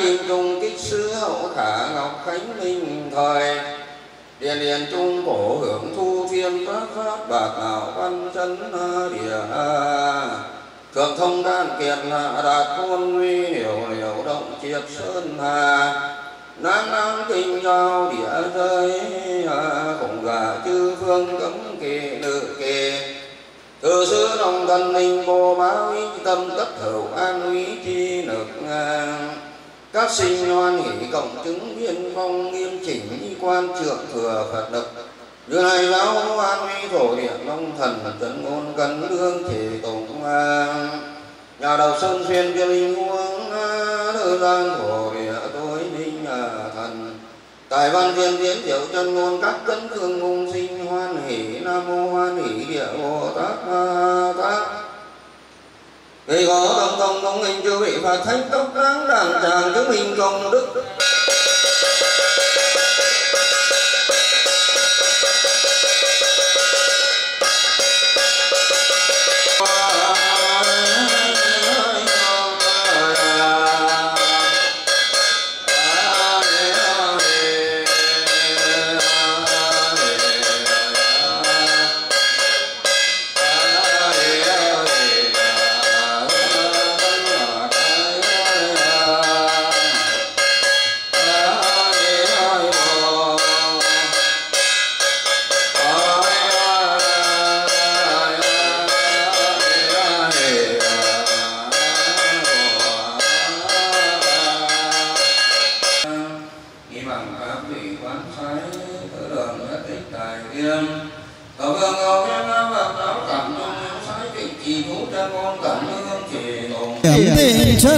kim trung kích sứ hậu khả ngọc khánh minh thời. Điền điền trung cổ hưởng thu thiên pháp pháp bạc nào văn chân địa. Thượng thông đan kiệt hạ đạt khôn nguy hiểu hiểu động triệt sơn hà. Nang nang kinh giao địa giới cùng gà chư phương cấm kỳ nữ kỳ. Từ xứ đồng thần linh vô báo ý tâm tất hữu an uy chi lực. Các sinh hoan hỷ cộng chứng viên phong nghiêm chỉnh y quan trượng thừa Phật lực. Như này giáo an uy thổ địa long thần dẫn ngôn cấn lương chỉ tùng. Nhà đầu sơn xuyên viên linh huống nữ giang thổ địa tối minh thần. Tài văn viên diễn diệu chân ngôn các cấn thương ngôn sinh hoan hỷ. Nam mô hoan hỷ địa Bồ Tát Ma Tát. Vì có tâm công công hình chư vị Phật thánh tốc đáng đàn tràng chứng minh công đức. Chân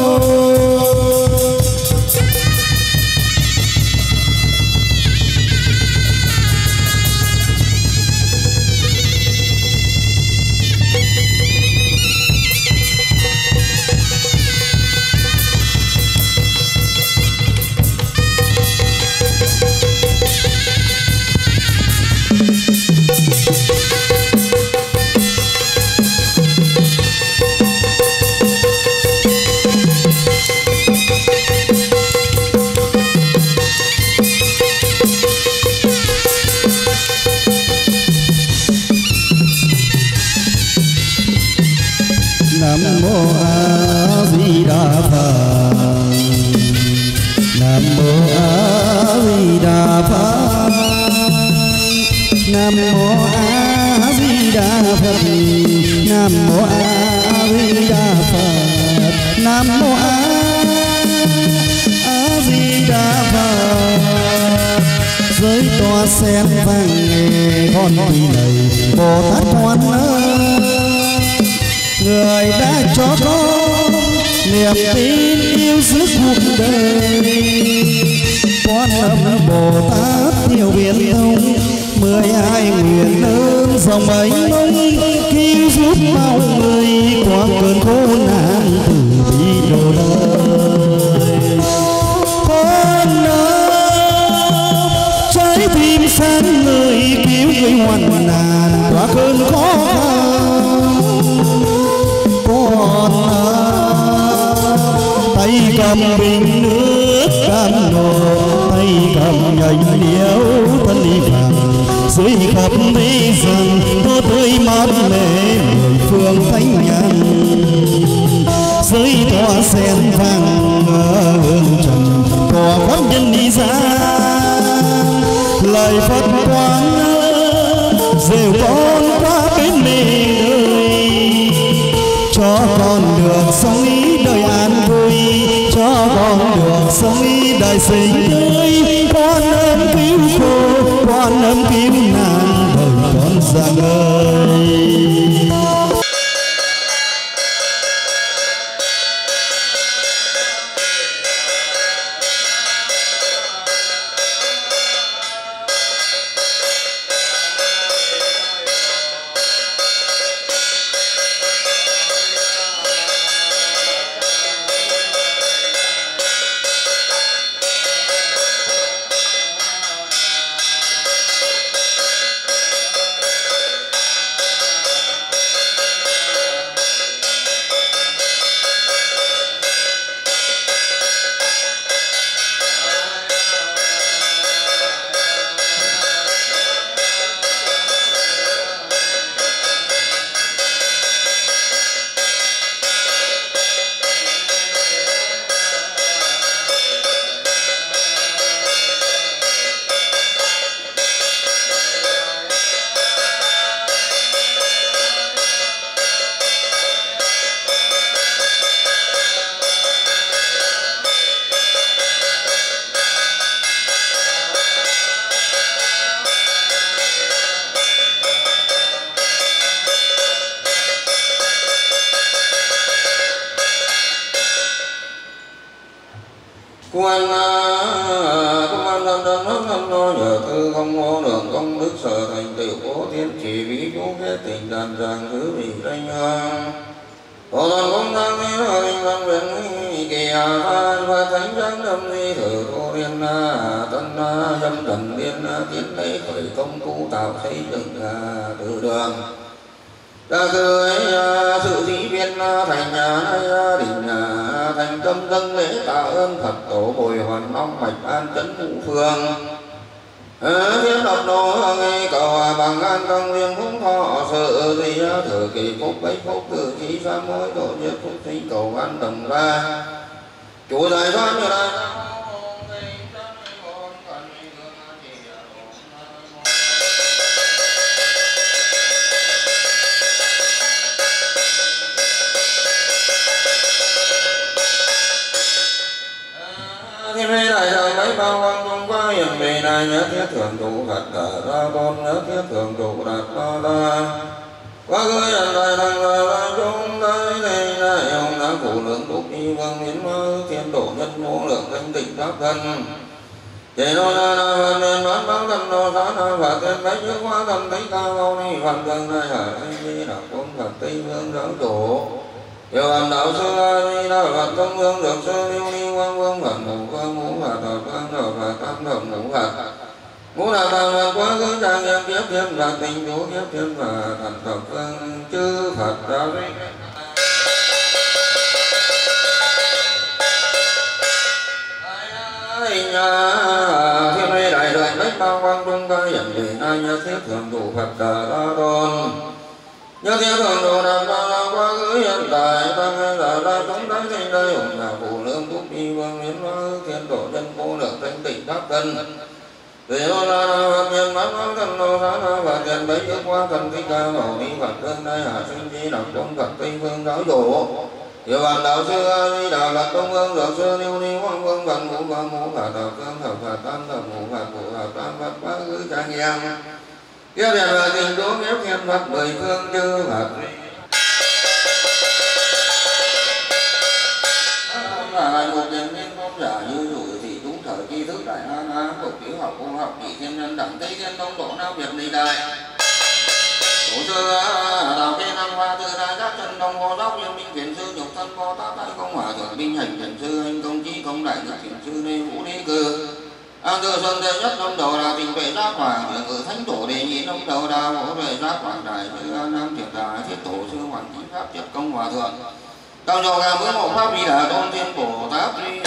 sen vàng nghề con quỳ này Bồ Tát Quan người đã cho con niềm tin yêu suốt cuộc đời. Quan âm Bồ Tát nhiều biển thông 12 nguyện lớn dòng ấy mông cứu giúp bao người qua cơn khổ nạn từ bi độ đời. Con trái tim sáng người cứu người hoạn nạn qua cơn khó khăn. Con tay cầm bình nước cam nộ, tay cầm nhành liễu thân đi vàng dưới khắp mây rằng tô tươi mát mẻ mười phương thánh nhàn. Dưới tỏa sen vàng hương trầm có pháp nhân đi ra lời Phật quán rêu con qua bên mình ơi, cho con được sống ý đời an vui, cho con được sống ý đời sinh ơi. Con ơn cứu khổ, con ơn cứu nạn đời con giang ơi. an thân thân thân lo nhờ tư không ngô đường công đức sở thành tựu bố thiên chỉ ví chú kết tình đàn giang thứ vị danh Phổ thần công tăng ni hình văn viện kỳ hà phan và thánh giác đâm ni thử cô liên tân dâm trần liên tiến lấy khởi công tu tạo xây dựng từ đường ta cứ sự dĩ viên thành gia đình thành tâm dâng lễ tạ ơn Phật tổ bồi hoàn long mạch an chấn ngũ phương thiên độc đồ nghe cầu bằng an công riêng phúc thọ sự gì thử kỳ phúc bấy phúc tự trí ra mối độ nhất phúc sinh cầu an đồng ra chủ giải thoát như lai thiên huệ đại đạo mấy bao quang trung qua hiểm vì này nhớ thiết thường trụ Phật cả ra con nhớ thiết thường trụ đạt ba la qua gửi hiện đại thành là chúng đây đây này ông đã phụ lượng túc y vương hiến mơ thiên độ nhất vô lượng thanh tịnh pháp thân vậy nó là phần nền bán bán thân nó giá na và tên bách trước hóa thân thấy cao mau ni phần thân này hả đi là quân Phật tây vương giáo chủ Điều hành đạo sư A-di Đà Phật Thông Vương được sư Lưu Ly Quang Vương Phật Ngũ Vương Ngũ Phật Thập Vương Thập Phật Tam Thập Ngũ Phật Ngũ Đà Phật Phật Quá Khứ Trang Nghiêm Kiếp Thiên Phật Tình Chú Kiếp Thiên Phật Thành Thập Vương Chư Phật Đạo Thiên Huệ Đại Đại Bách Bao Quang Trung Ca Hiển Vị Na Nhất Thiết Thường Trụ Phật Đà La Tôn Nhất thiết thường trụ đạt ba la quá khứ hiện tại tăng hay là ra chúng đánh sinh đây ủng là phụ lương túc y vương miến hóa thiên độ chân vô lượng thanh tịnh pháp thân vì nó là Phật nhân bán hóa thân nó giá na Phật nhân bấy ước hóa thân thích ca mẫu ni Phật tương đây hạ sinh chi đẳng công Phật Tây Phương giáo chủ Điều hành đạo sư A-di Đà Phật Đông Vương được sư Lưu Ly Quang Vương Phật Ngũ Vương Ngũ Phật Thập Phương Thập Phật Tam Thập Ngũ Phật Ngũ Phật Tam Phật quá khứ trang nghiêm Kiếp đẹp là tình đố kiếp thiên Phật mười phương chư Phật là một tiền viên công giả như rủi thị đúng thời tri thức đại na cục tiểu học công học nhị thiên nhân đẳng tây thiên đông độ nam việt历đại tổ sư đạo thiên năm hoa tư đại giác chân đông hồ giáo viên minh thiền sư nhục thân bồ tát đại công hòa thượng binh hành thiền sư hành công chí công đại nhật thiền sư lê vũ đế cư An Tư Xuân Đệ Nhất năm đầu là tình vệ giác hoàng Nhờ cử thánh tổ đệ nhị năm đầu là hỗ vệ giác hoàng đại Như Nam Thiệt Đà Thiết Tổ Sư Hoàn Chính Pháp Chất Công Hòa Thượng Cao trò gà mưa một Pháp Di Đà Tôn Thiên Bồ Tát Di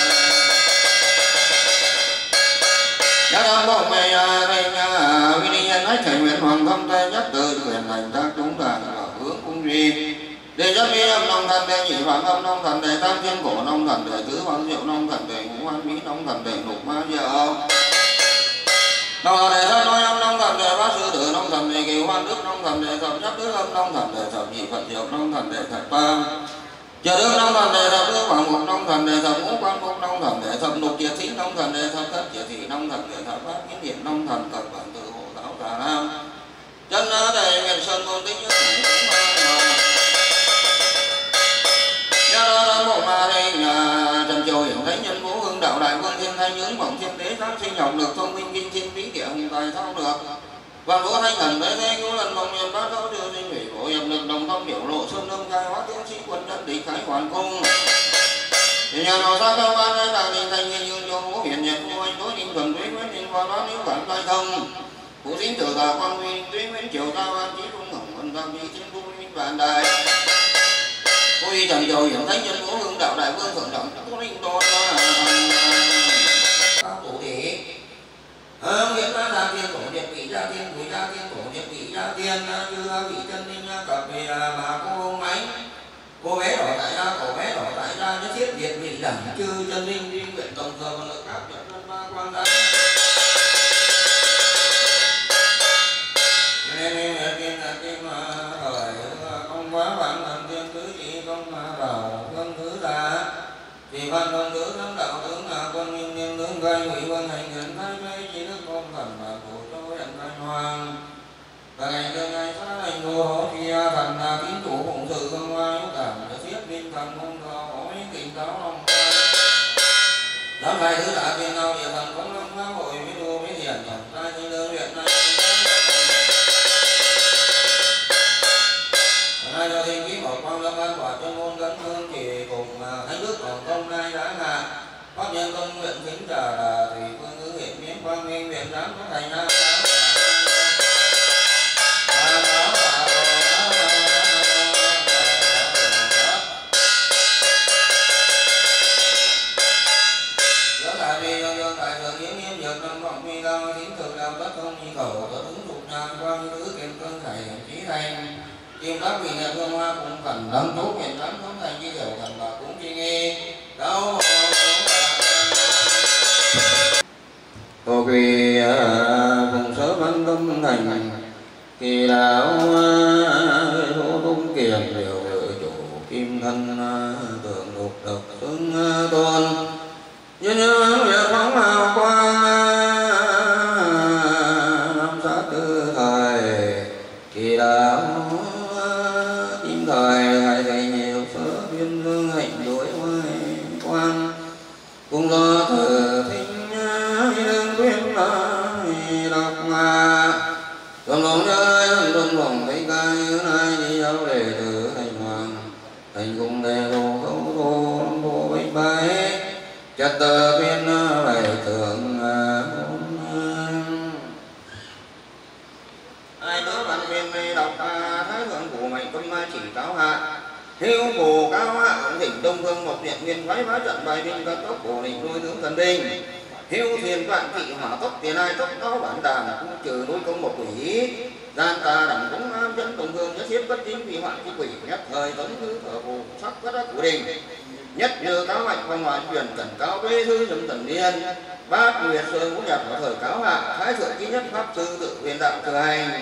Giá đăng bộng mê thành vi ni nhân ách thể nguyện hoàng thâm tê nhất từ quyền hành tác chúng đàn và hướng cung duy Đệ nhất vi âm nông thần đệ nhị phạm âm nông thần đệ tam thiên cổ nông thần đệ tứ hoan diệu nông thần đệ ngũ hoan mỹ nông thần đệ lục ma diệu nông thần đệ thất nói âm nông thần đệ bát sư tử nông thần đệ kiều hoan đức nông thần đệ thập nhất đức âm nông thần đệ thập nhị phật diệu nông thần đệ thập ba chờ đức nông thần đệ thập tứ hoàng mục nông thần đệ thập ngũ quan mục nông thần đệ thập lục triệt thị nông thần đệ thập thất triệt thị nông thần đệ thập bát kiến điện nông thần thập bản tự hộ giáo tà nam chân đệ nguyện sơn tôn tính nhất bộ ma hình trần châu hiển thánh nhân vũ hưng đạo đại vương thiên thanh ứng mộng thiên đế giáng sinh học được thông minh kinh thiên bí địa hùng tài thao được Vạn vũ thanh thần thế thế ngũ lần mộng miền bát thấu đưa sinh hủy bộ hiệp lực đồng tâm biểu lộ sơn lâm khai hóa tiến sĩ quân chân địch khái hoàn cung thì nhà nào xa cao ban ấy là đình thành nguyên dương cho vũ hiển nhật vua anh đối đình thuần tuế nguyễn đình hoa đoán nếu bản lai thông phụ dính tử tà quan nguyên tuế nguyễn triều cao an trí trung hồng vân tam vi thiên thu minh vạn đại Cô y trần dầu hiển thánh nhân ngũ hương đạo đại vương thượng trọng có linh tôn các tổ đế nghĩa là gia thiên tổ điệp vị gia thiên bùi gia thiên tổ điệp vị gia thiên như vị chân linh cập về mà cô hông ánh cô bé đỏ tại gia cổ bé đỏ tại gia nhất thiết biệt vị đẳng chư chân linh đi nguyện tổng thờ và lực các việc nhân ba quan đăng nên tiên thời công hóa bản thần tiên tứ chỉ công bảo quân thứ đà thì văn công tứ thắng đạo tướng quân nguyên niên tướng gai ngụy quân hành hiện thái mê chỉ đức công thần và cổ châu hiện thanh hoàng và ngày từ ngày xa hành đồ hỗ thì thần tín chủ phụng sự công hoa yếu cảm thiết linh thần môn thọ hối tình giáo lòng giám hương chỉ cùng thánh đức hồng công nay đã hạ pháp nhân công nguyện kính trả là thủy phương ngữ hiện miến quang minh nguyện giám có thành na kim các vị nhà thương hoa cũng cần đấng tốt nguyện lắm không thành chi hiểu thần và cũng chi nghi đâu hồ kỳ cùng sớ văn tâm thành kỳ đạo thô tung kiền điều chủ kim thân tượng lục độc xứng tôn nhân việc phóng hào quang năm sát tư thời kỳ đạo thời hãy thầy nhiều sớ biên lương hạnh đối hoài quan cùng do thờ thính đương quyến đọc mà còn lòng nơi thân tuân vòng thấy ca như nay đi đâu để tử thành hoàng thành cùng đề đồ khấu thô thô bánh bay chặt tờ biên bài thượng ai đứa bạn biên đọc thái thượng của mệnh công chỉ cáo hạ hiếu phù cao hạ thỉnh đông phương một điện nguyên thoái phá trận bài binh các tốc của đỉnh nuôi tướng thần binh hiếu thiên vạn kỵ hỏa tốc tiền ai tốc đó bản đàn cũng trừ nuôi công một quỷ gian ta đẳng cũng am chân tổng hương nhất thiết bất chính vì hoạn chi quỷ nhất thời tống thứ thở phù sắc các đất của đình nhất như cáo mạnh phong ngoại truyền cẩn cáo bế thư dâm tần niên bát nguyệt sơn cũng nhập vào thời cáo hạ thái thượng ký nhất pháp sư tự huyền đạo thừa hành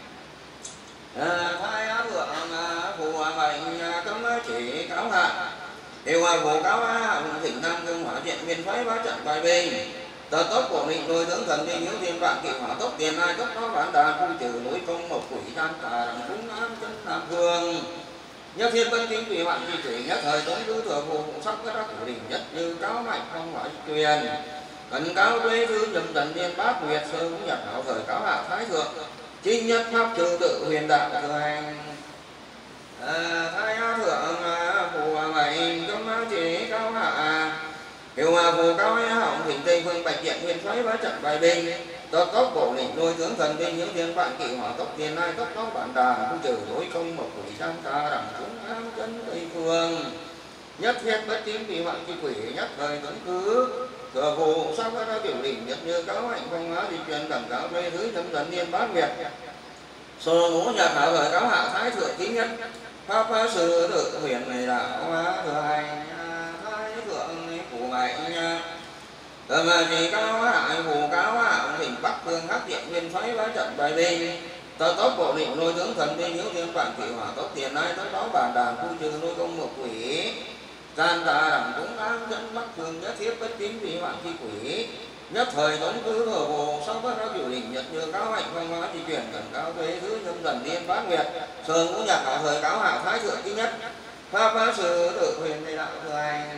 thái á thượng phù mệnh cấm chỉ cáo hạ điều phù cáo hạ thỉnh nam cương hỏa diện viên phái bá trận bài binh tờ tốc của định đôi tướng thần binh hiếu thiên vạn kỵ hỏa tốc tiền ai tốc đó bản đàn khu trừ núi công một quỷ gian tà đẳng cúng ám chân nam phương nhất thiên bất chính vì hoạn chi thủy nhất thời tống tứ thừa phù sắc các đắc của đỉnh nhất như cáo mạnh phong hỏa truyền cẩn cáo tuế thư dâm tần niên bát nguyệt sơ cũng nhập hảo thời cáo hạ thái thượng chính nhất pháp trừ tự huyền đạo thừa hành thái á thượng phù mệnh cấm chỉ cáo hạ hiệu phù cáo hỏng thỉnh tây phương bạch diện huyền xoáy bá trận bài binh tốc tốc bổ lĩnh nuôi tướng thần binh những thiên vạn kỵ hỏa tốc tiền ai tốc tốc bản đàn khu trừ đối công một quỷ sang ta đẳng chúng ám chân tây phương nhất thiết bất chính vì hoạn chi quỷ nhất thời tuấn cứ thừa phù sắc các tiểu đỉnh nhất như cáo hạnh phong hóa di truyền cẩm cáo thuê thứ dâm thần niên bát nguyệt sơ ngũ nhật hạ thời cáo hạ thái thượng ký nhất pháp sư tự huyền này đạo thừa hành thái thượng phù mệnh tầm chỉ cáo hạ phù cáo hạ thỉnh bắc phương hắc điện nguyên xoáy bá trận bài binh tờ tốc bộ định nuôi tướng thần binh hiếu thiên vạn kỵ hỏa tốc tiền ai tốc đó bản đàn khu trừ nuôi công một quỷ gian tà đẳng cũng ám dẫn bắc phương nhất thiết bất chính vì hoạn chi quỷ nhất thời tống cứ thừa phù sau các đó biểu đỉnh nhật như cáo hạnh phong hóa di chuyển cẩn cáo thuế thứ dâm dần niên bát nguyệt sơ ngũ nhật hạ thời cáo hạ thái thượng ký nhất pháp sư tự huyền này đạo thừa hành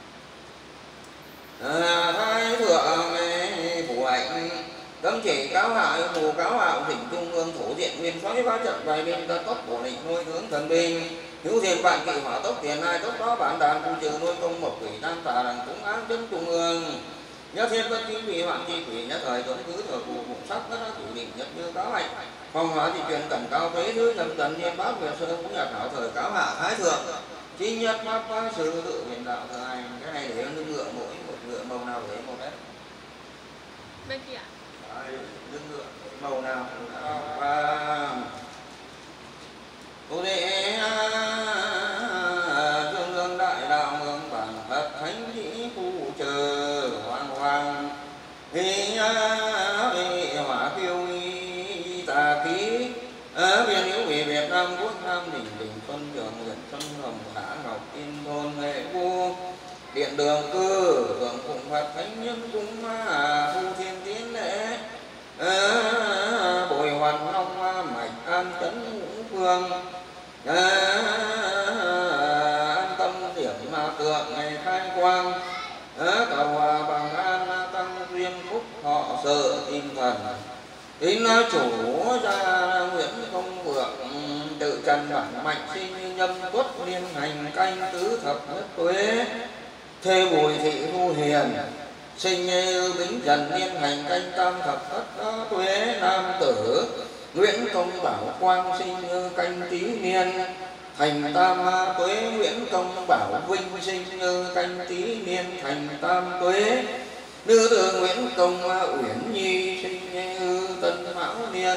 thái thượng phù hạnh cấm chỉ cáo hạ phù cáo hạ thỉnh trung ương thổ diện nguyên soái bá trận bài binh tật tốc bổ định nuôi tướng thần binh hữu thiên vạn kỵ hỏa tốc tiền ai tốc đó bản đàn khu trừ nuôi công một quỷ tam tà đẳng cũng ám chân trung ương nhất thiên bất chính vì hoạn chi quỷ nhất thời tuấn cứ thừa phù phục sắc các chủ định nhất như cáo hạnh phong hóa thì truyền cẩn cao thuế thứ dâm tần niên bát nguyệt sơ cũng nhật hảo thời cáo hạ thái thượng chính nhất pháp sư tự huyền đạo thừa hành cái này để lưng ngựa mỗi một ngựa màu nào để một đấy bên kia lưng ngựa màu nào và cô đệ dương lương đại đạo mương bản thật thánh dĩ phù chờ hoàng hoàng thì hỏa kiêu tà khí biên hữu vị Việt Nam quốc Nam đỉnh đỉnh xuân trường huyện xuân hồng xã ngọc yên thôn nghệ vu điện đường cư thượng phụng Phật thánh nhân cung thu thiên tiến lễ bồi hoàn long mạch an chấn ngũ phương an tâm điểm tượng ngày khai quang cầu bằng an tăng duyên phúc họ sự tinh thần tín chủ gia Nguyễn Công Vượng tự trần bản mạnh sinh như nhâm tuất liên hành canh tứ thập nhất tuế. Thê Bùi Thị Thu Hiền sinh như Bính Trần liên hành canh tam thập thất tuế. Nam tử Nguyễn Công Bảo Quang sinh như canh Tý Niên thành tam tuế. Nguyễn Công Bảo Vinh sinh như canh Tý Niên thành tam tuế. Nữ tử Nguyễn Công Uyển Nhi sinh như Tân Mão Niên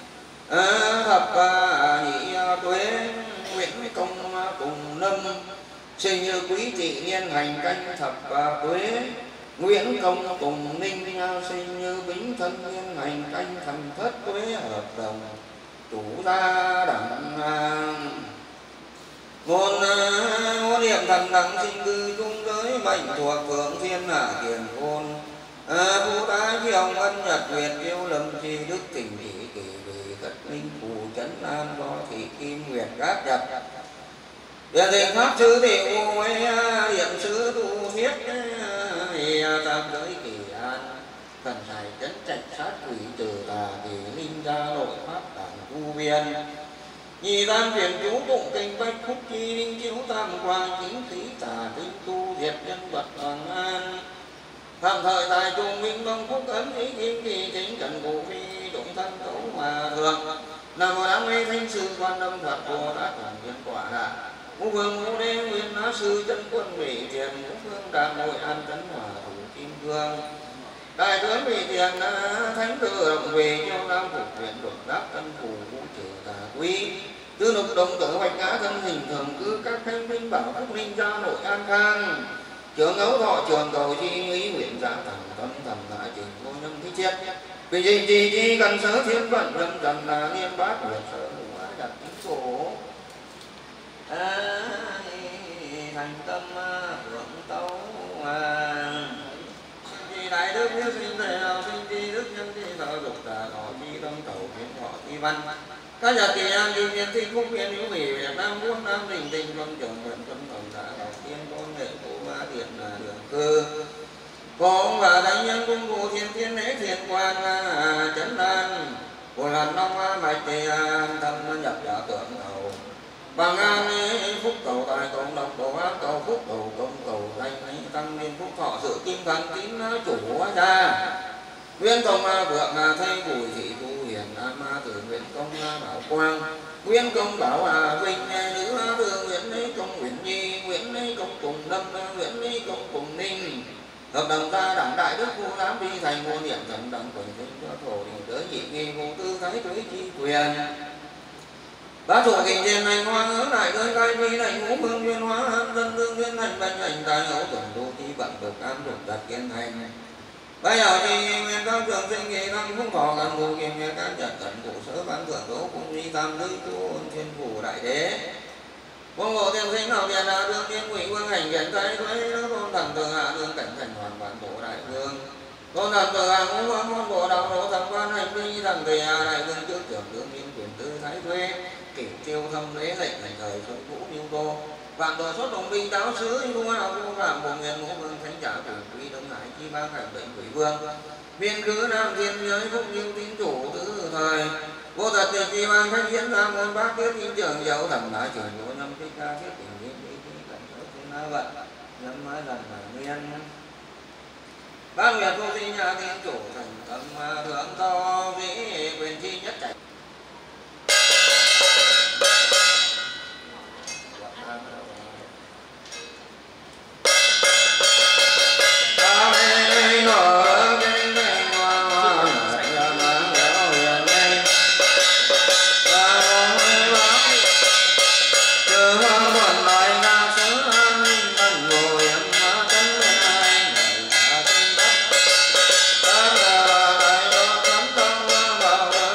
thập nhị tuế. Nguyễn Công Cùng Lâm sinh như Quý Tỵ Niên hành canh thập tuế. Nguyễn Công Cùng Ninh sinh như Bính Thân Niên hành canh thành thất tuế. Hợp đồng chủ gia đẳng ngôn niệm thần đẳng sinh cư trung giới mệnh thuộc thượng thiên hạ kiền khôn. Phú tá kiều ân nhật nguyệt yêu lâm chi đức tình thị kỳ vì cất linh phù chấn an do thị kim nguyệt gác nhập. Điện thịnh pháp sư thị u ấy điện sứ tu thiết tam giới kỳ an. Thần hải chấn trạch sát quỷ trừ tà kỳ linh gia nội pháp đẳng tu biên. Nhị tam truyền chú tụng kinh bách khúc chi linh chiếu tam quang chính khí tà tinh tu diệt nhân vật hoàng an. Phạm thời tài trung minh mong phúc ấn ý kim kỳ chính trần cổ phi động thân cấu hòa thượng. Nam mô Đám Mê Thanh Sư Quan Âm Phật Bồ Tát Hoàn Thiên Quả Hạ. Ngũ Vương Ngũ Đế Nguyên Á Sư Chân Quân Mỹ Thiền Ngũ Phương Đàm Hội An Trấn Hòa Thủ Kim Cương. Đại tướng Mỹ Thiền Thánh Tự Động Về Châu Nam Phục Viện Đột Đáp Tân Phủ Vũ Trừ Tà Quý. Tư lục đồng tử hoạch ngã thân hình thường cư các thanh minh bảo phúc linh gia nội an khang. Trường ấu thọ trường cầu chi ý nguyện giả thẳng tâm thầm lại trình vô nhân khí chết. Vì trình chi cần sở thiên vận lâm trần là niên bát nguyệt sở hữu ái đặt chính cổ. Thành tâm hưởng tấu sinh đại đức như sinh thể nào sinh chi đức nhân chi thọ dục tà thọ chi tâm cầu biến thọ chi văn. Các nhật kỳ an kim nhân thi phúc viên hữu vị Việt Nam quốc Nam đình tình quân trưởng vận quân tổng xã đầu tiên con nghệ cụ ma điện là đường cư. Con và thánh nhân cung cụ thiên thiên lễ thiền quan chấn an. Của lần long mạch thì thân nhập giả tượng cầu. Bằng an phúc cầu tài cầu độc cầu ác cầu phúc cầu công cầu danh tăng niên phúc thọ sự kim thần tín chủ gia. Nguyên công vượng thay Bùi Thị Thu Hiền ma tử Nguyễn Công Bảo Quang. Nguyên công Bảo Vinh nữ tử Nguyễn Công Uyển Nhi. Nguyễn Công Cùng Lâm Nguyễn Công Cùng Ninh. Hợp đồng gia đẳng đại đức vua giám vi thành môn niệm thần đẳng quần sinh cho thổ đình đới nhị nghi vô tư thái tuế chi quyền. Bá thủ kinh thiên hành hoa ngỡ đại đơn cai vi thành ngũ phương nguyên hóa an dân tương nguyên hành bạch hành tài ngẫu tuần đô chi bận độc an độc đặt kiên hành. Bây giờ thì nguyên các trường sinh kỳ năng phúc thọ gần ngũ kiềm nguyên các nhật cẩn cụ sở bán thượng đỗ cung vi tam giới chú ôn thiên phủ đại đế. Vong ngộ tiền sinh nào tiền là đương thiên quỷ vương hành kiện tay thuế nó tôn thần thường hạ đương cảnh thành hoàn bản bộ đại vương. Tôn thần thường hạ ngũ quan môn bộ đạo đỗ thần quan hành vi thần tùy hạ đại vương trước trưởng đương thiên quyền tư thái thuế. Kỷ tiêu thâm lễ lệnh thành thời xuân vũ niêu tô. Vạn đồ xuất đồng binh táo sứ thu hào vô phạm bộ nguyên ngũ vương thánh trả tử quý đông hải chi ban hành bệnh quỷ vương. Viên cứ nam thiên giới phúc như tín chủ tứ thời. Vô tật thì chi ban khách diễn ra môn bác tiết in trường dấu thẩm đã trường vô năm thích ca thiết tình viên lý khí cảnh sở thiên na vận. Nhâm mãi lần là nguyên. Bác nguyệt vô sinh nhà thiên chủ thành tâm thượng to vĩ quyền chi nhất cảnh. Hãy subscribe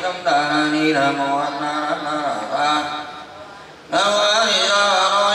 tâm đà ni nam mô a na ra nam mô a di đà phật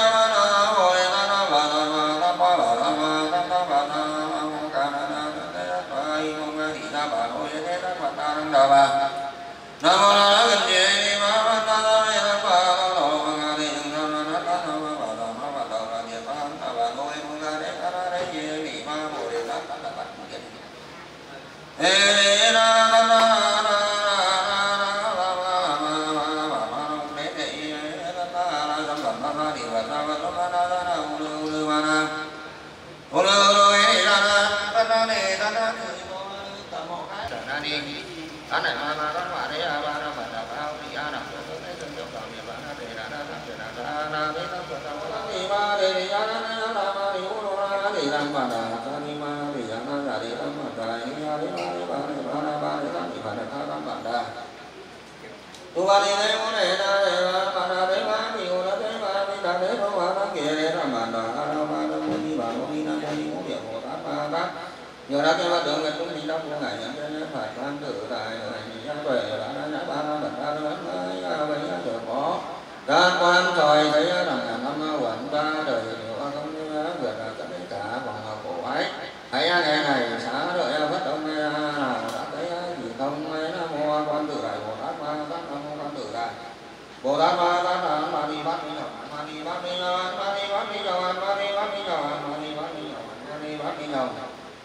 nhờ đã kêu bắt được người chúng mình đau của ngài nhận đến phải quan tự tại người nhân về đã ba năm bật ba năm với được có các quan trời thấy rằng năm quận ba đời điều không vượt là tất cả vòng cổ ấy hãy nghe này xá đợi bất động nào đã thấy gì không mấy nam mô quan tự đại bồ tát ma tát nam mô quan tự đại bồ tát ma tát nam ma đi bắt đi nhậu ma đi bắt đi nhậu ma đi bắt đi nhậu ma đi bắt đi nhậu ma đi bắt đi nhậu ma đi bắt đi nhậu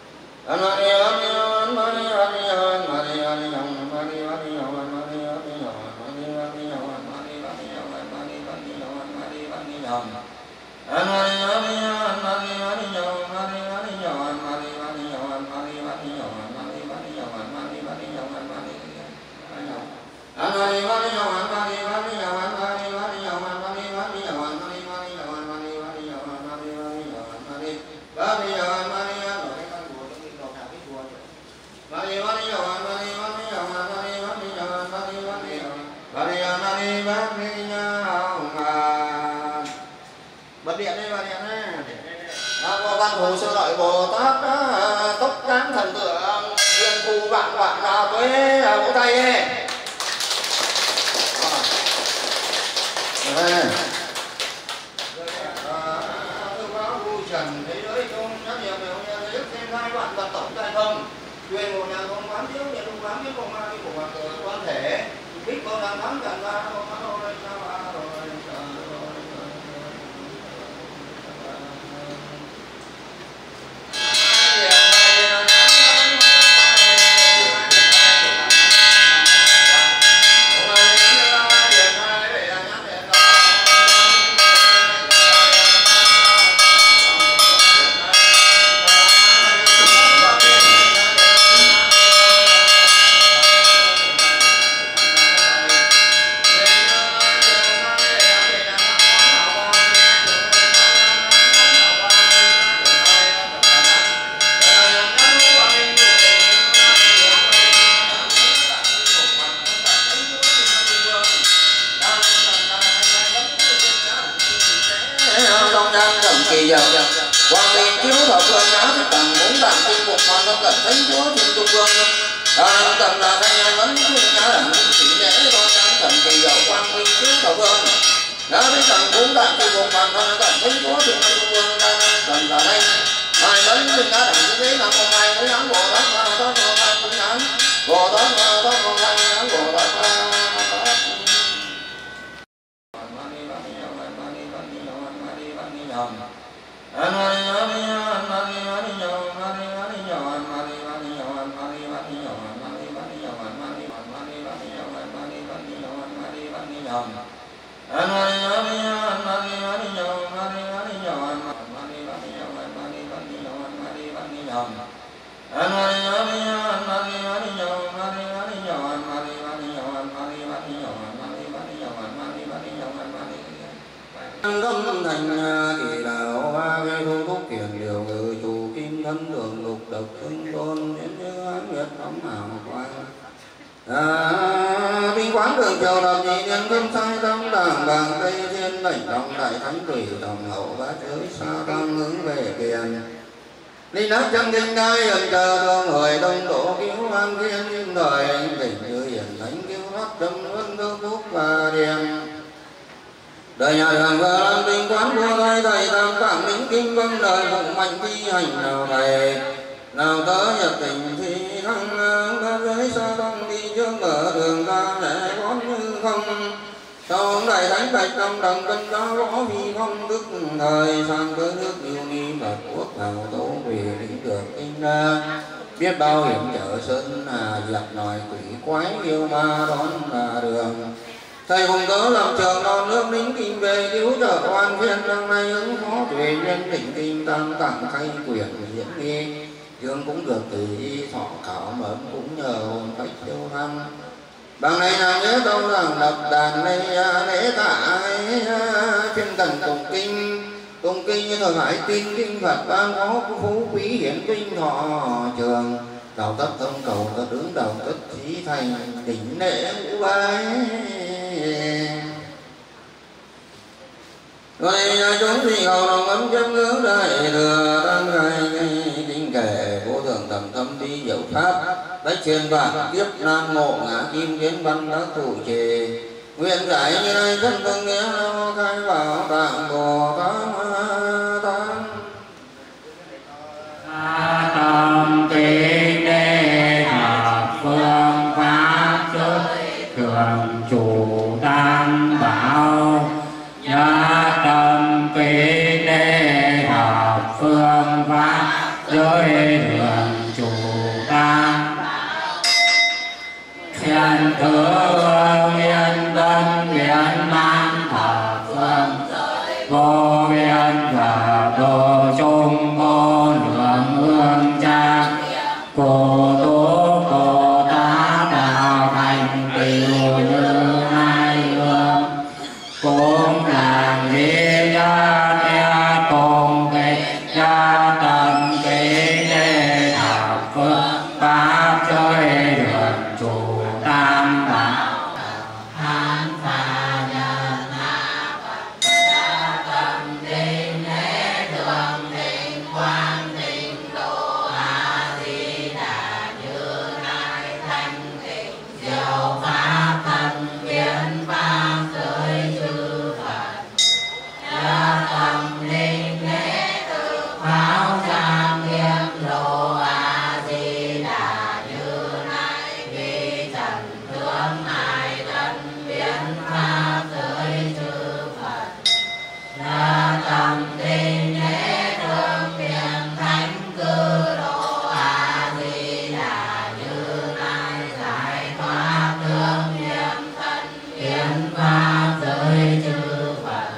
Hồ sơ lợi Bồ Tát tốc cán thần tượng viên phu vạn vạn tuế vỗ tay đi. Thương báo vui trần thế giới chung rất nhiều điều như thế thêm hai vạn vật tổng tài thông truyền một nhà công quán thiếu nhà công quán thiếu công an của hoàng tử quan thể biết con đang thắng gần ra không có đâu đây sao rồi kỳ dầu quang minh chiếu thọ phương nhã thích tầng bốn đẳng tinh phục hoàn thân cận thánh chúa thiên trung vương đà năng tầm là thanh nhàn vấn thiên nhã đẳng chỉ lễ đo trang thần kỳ dầu quang minh chiếu thọ phương nhã thích tầng bốn đẳng tinh phục hoàn thân cận thánh chúa thiên trung vương đà năng tầm là thanh hai vấn thiên nhã đẳng thế nam mô hai với án bồ tát ma tát mô hai với án bồ tát ma tát mô hai với án bồ tát ma Tâm thành kỳ đạo hoa gây thu thúc kiền điều ngự chủ kim thân đường lục độc tinh tôn đến như án nguyệt ấm hào quang vinh quán đường triều đập nhị niên tâm sai tâm đảng bàng tây thiên đảnh đồng đại thánh quỷ đồng hậu bát giới xa tăng hướng về kiền linh nát chân kinh đai ẩn chờ thương hồi đông độ cứu an thiên nhưng đời đỉnh như hiển thánh trầm luân thơ phúc và điềm. Đời nhà đường và làm tình quán vua thầy thầy tam tạng lĩnh kinh vâng đời phụng mạnh thi hành nào thầy nào tớ nhật tình thì thăng ta giới xa tăng đi trước mở đường ra lẽ bón như không. Sau ông đại thánh bạch tâm đằng cân giáo võ vi phong đức thời sang tới nước yêu ni Phật quốc hào tổ về lý được kinh ra. Biết bao hiểm trở sơn hà giặc nòi quỷ quái yêu ma đón là đường. Thầy cùng tớ làm trường non nước lính kinh về cứu trợ oan viên năm nay ứng phó tuệ duyên tỉnh kinh tam tặng khai quyền diễn nghi. Dương cũng được từ y thọ khảo mớm cũng nhờ hồn phách châu thăng. Bằng này nào nhớ đâu rằng lập đàn này lễ tạ chuyên cần tụng kinh như thời hải tin kinh Phật ban có phú quý hiển vinh thọ trường. Đầu tất thông cầu ta đứng đầu tất trí thành đỉnh lễ ngũ bái. Rồi chúng thì hầu đồng ấm chấm hướng đại thừa tam khai kinh kể vô thường tầm tâm đi diệu pháp bách truyền vạn kiếp nam ngộ ngã kim kiến văn đắc thủ trì nguyện giải như lai thân tương nghĩa nam khai bảo tạng bồ tát tâm kinh đế thập phương pháp trước thường chủ tam bảo nhã tâm kinh đế thập phương pháp giới thường chủ tam thiên thượng yên tân viên man thập phương vô biên và độ chung vô lượng hương trang cổ tố cổ tá đạo thành tiểu như hai hương cũng làng đi ra theo cùng cái gia tầm cái đề thập phương pháp chơi được chủ tam bảo hán phà nhân hạ Phật gia tầm kinh lễ thường thịnh quang thịnh độ a di đà như lai thanh tịnh diệu pháp thân biến pháp giới chư Phật gia tầm linh lễ tự pháo trang nghiêm lộ a di đà như lai vi trần thương ai thân biến pháp giới chư Phật gia tầm linh lễ thương miệng thánh cư độ a di đà như lai giải thoát thương niệm thân biến pháp giới chư Phật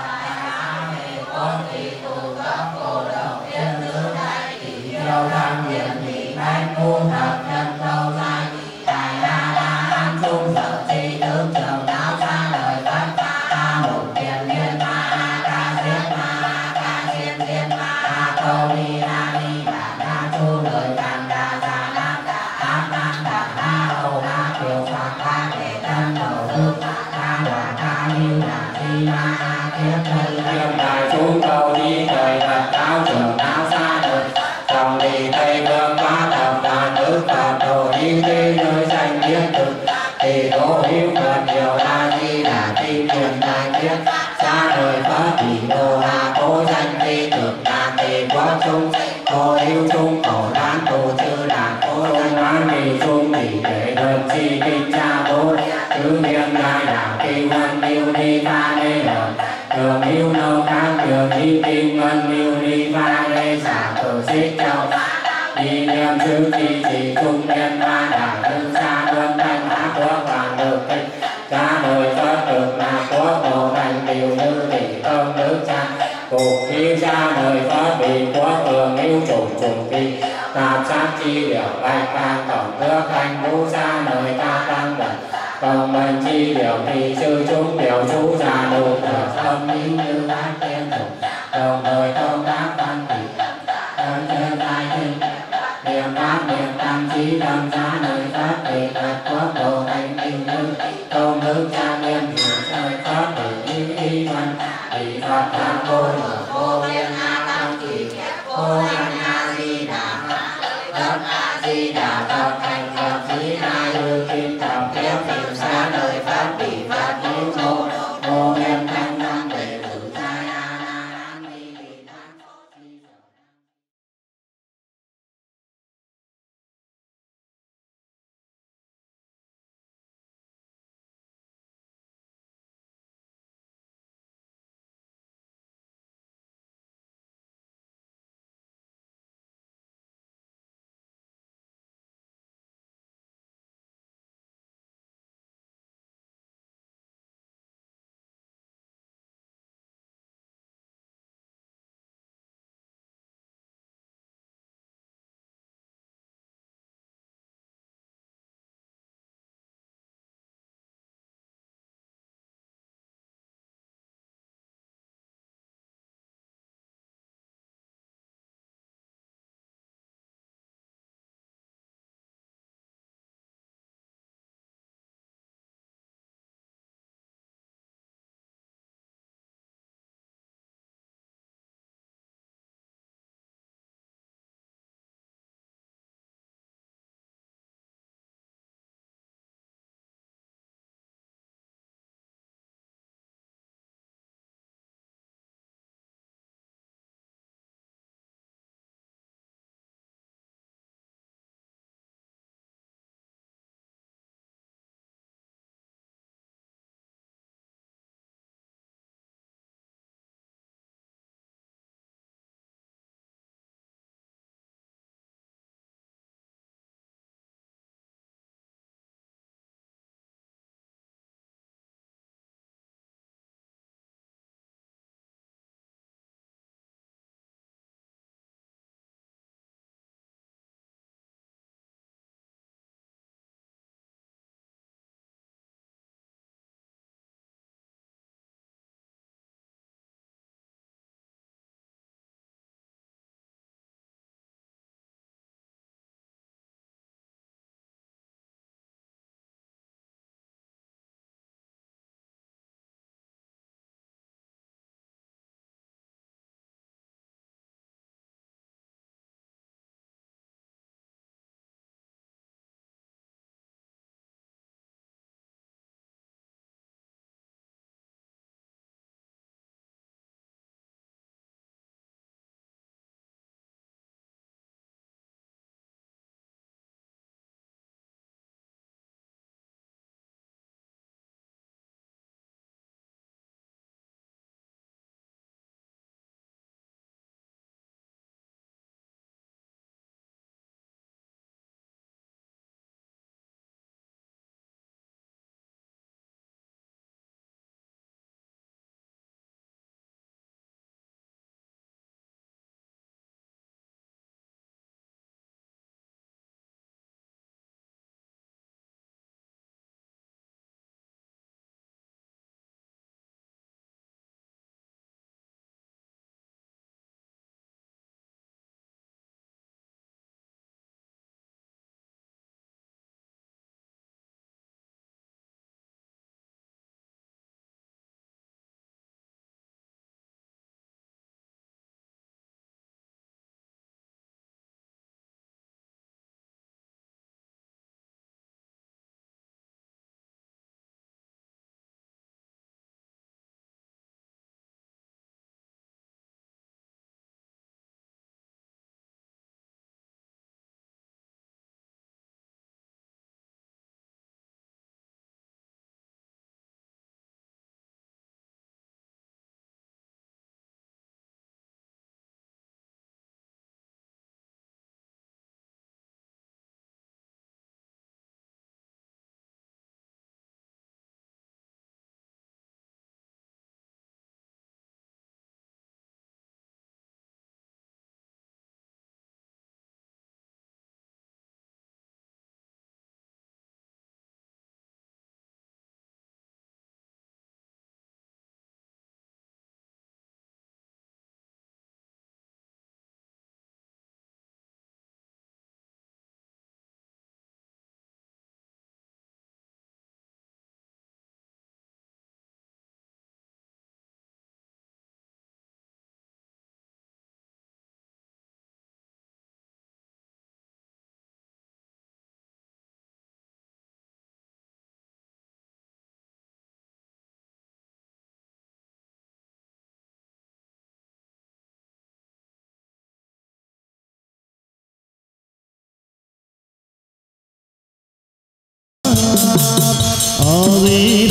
con thì tu cấp cô độc yên nữ đại tỷ yêu tham nguyện thị bách tu thập nhân lâu dài đại la la trung sở chi tướng trường đạo xa lời tất ta một tiền liên ma ca diết ma ca diên diên ma câu ni la ni đà chu lời càng đà sa nam đà hầu la kiều phật ca để tân đầu thức ca hòa ca lưu đà thi ma kiếp thân liêm đại chúng cầu đi đời Phật giáo trường đạo xa đời dòng đi tây phương qua thập đàn nước Phật đồ đi thế nơi danh biết thực thì đỗ hữu Phật nhiều a di đà tin truyền đại kiếp xa đời Phật thì đồ là cố danh đi tưởng đàn thì quốc trung cố hữu trung khổ đán tổ chư đàn cố danh án vì trung thì để đơn chi kinh cha bố chứ miệng đại đảo kinh văn yêu đi pha đê lời đường yêu nâu các đường đi kinh ngân yêu đi pha đê xả cờ xích châu đi niệm chữ chi chỉ trung niên ba đảo đơn xa đơn thanh á quốc vàng được kinh cha đời Phật được là quốc độ thành điều như tỷ công đức cha cục yêu cha đời Phật bị quốc đường yêu trùng kỳ tạp sát chi điều bạch vàng tổng nước thanh vũ xa đời ta tăng đẳng cộng mệnh chi điều thì sư chúng điều chú già đủ được âm ý như bát tiên thủ đồng thời công tác văn thị đơn chân tai thiên niệm pháp niệm tăng trí tâm giá đời Pháp để Phật quốc độ thành tình như công đức cha nghiêm hiểu trời Pháp để ý văn thì Phật tham vô lượng vô biên a tam kỳ vô danh a di đà Phật a di đà Phật thành Phật trí lai hư kim thập kiếp tìm xa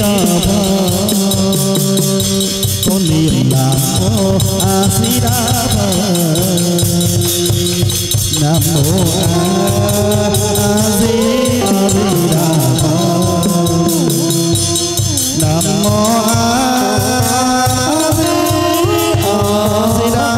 Đà Phật. Con niệm Nam Mô A Di Đà Phật. Nam Mô A Di Đà Phật. Nam Mô A Di Đà.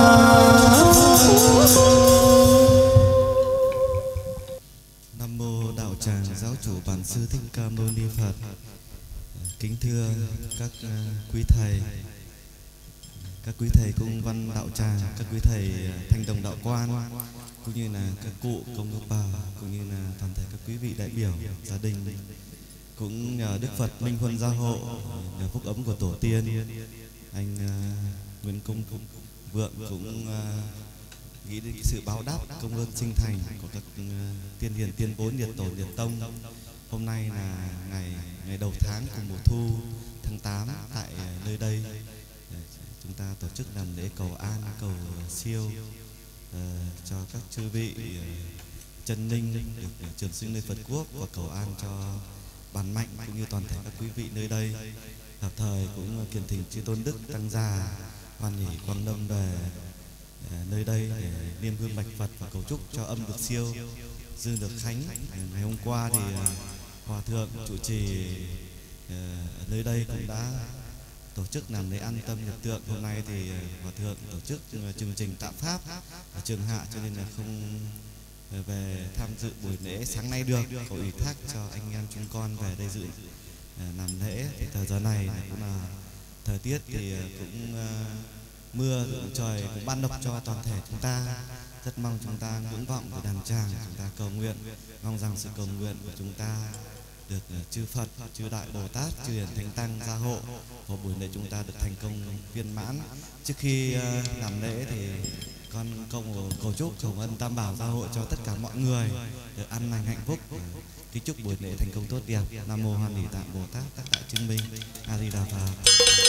Nam mô Đạo Tràng Giáo chủ Bản Sư Thích Ca Mâu Ni Phật. Kính thưa các quý thầy, các quý thầy cung văn đạo tràng, các quý thầy thanh đồng đạo quan, cũng như là các cụ công đức bà, cũng như là toàn thể các quý vị đại biểu gia đình. Cũng nhờ Đức Phật Minh Huân gia hộ, nhờ phúc ấm của tổ tiên, anh Nguyễn Công Vượng cũng nghĩ đến sự báo đáp công ơn sinh thành của các tiên hiền tiên bối Nhiệt Tổ Nhiệt Tông. Hôm nay là ngày đầu tháng của mùa thu tháng 8 tại nơi đây. Chúng ta tổ chức làm lễ cầu an, cầu siêu cho các chư vị chân linh được trường sinh nơi Phật quốc, và cầu an cho bản mạnh cũng như toàn thể các quý vị nơi đây. Hợp thời cũng kiền thỉnh chư tôn đức tăng già hoan hỷ quang lâm về nơi đây để niêm hương bạch Phật và cầu chúc cho âm được siêu, dương được khánh. Ngày hôm qua thì hòa thượng trụ trì ở nơi đây cũng đã tổ chức làm lễ an tâm nhập tượng. Hôm nay thì hòa thượng tổ chức chương trình tạo pháp ở trường hạ, cho nên là không về tham dự buổi lễ sáng nay được, có ủy thác cho anh em chúng con về đây dự làm lễ. Thì thời giờ này cũng là thời tiết thì cũng mưa, trời cũng ban độc cho toàn thể chúng ta. Rất mong chúng ta ngưỡng vọng của đàn tràng, chúng ta cầu nguyện, mong rằng sự cầu nguyện của chúng ta được chư Phật, chư Đại Bồ Tát, chư Hiền Thánh Tăng gia hộ, và buổi lễ chúng ta được thành công viên mãn. Trước khi làm lễ thì con cầu chúc cầu ân Tam Bảo gia hộ cho tất cả mọi người được an lành hạnh phúc. Kính chúc buổi lễ thành công tốt đẹp. Nam mô Hoan Hỷ Tạng Bồ Tát Tác Đại Chứng Minh. A Di Đà Phật.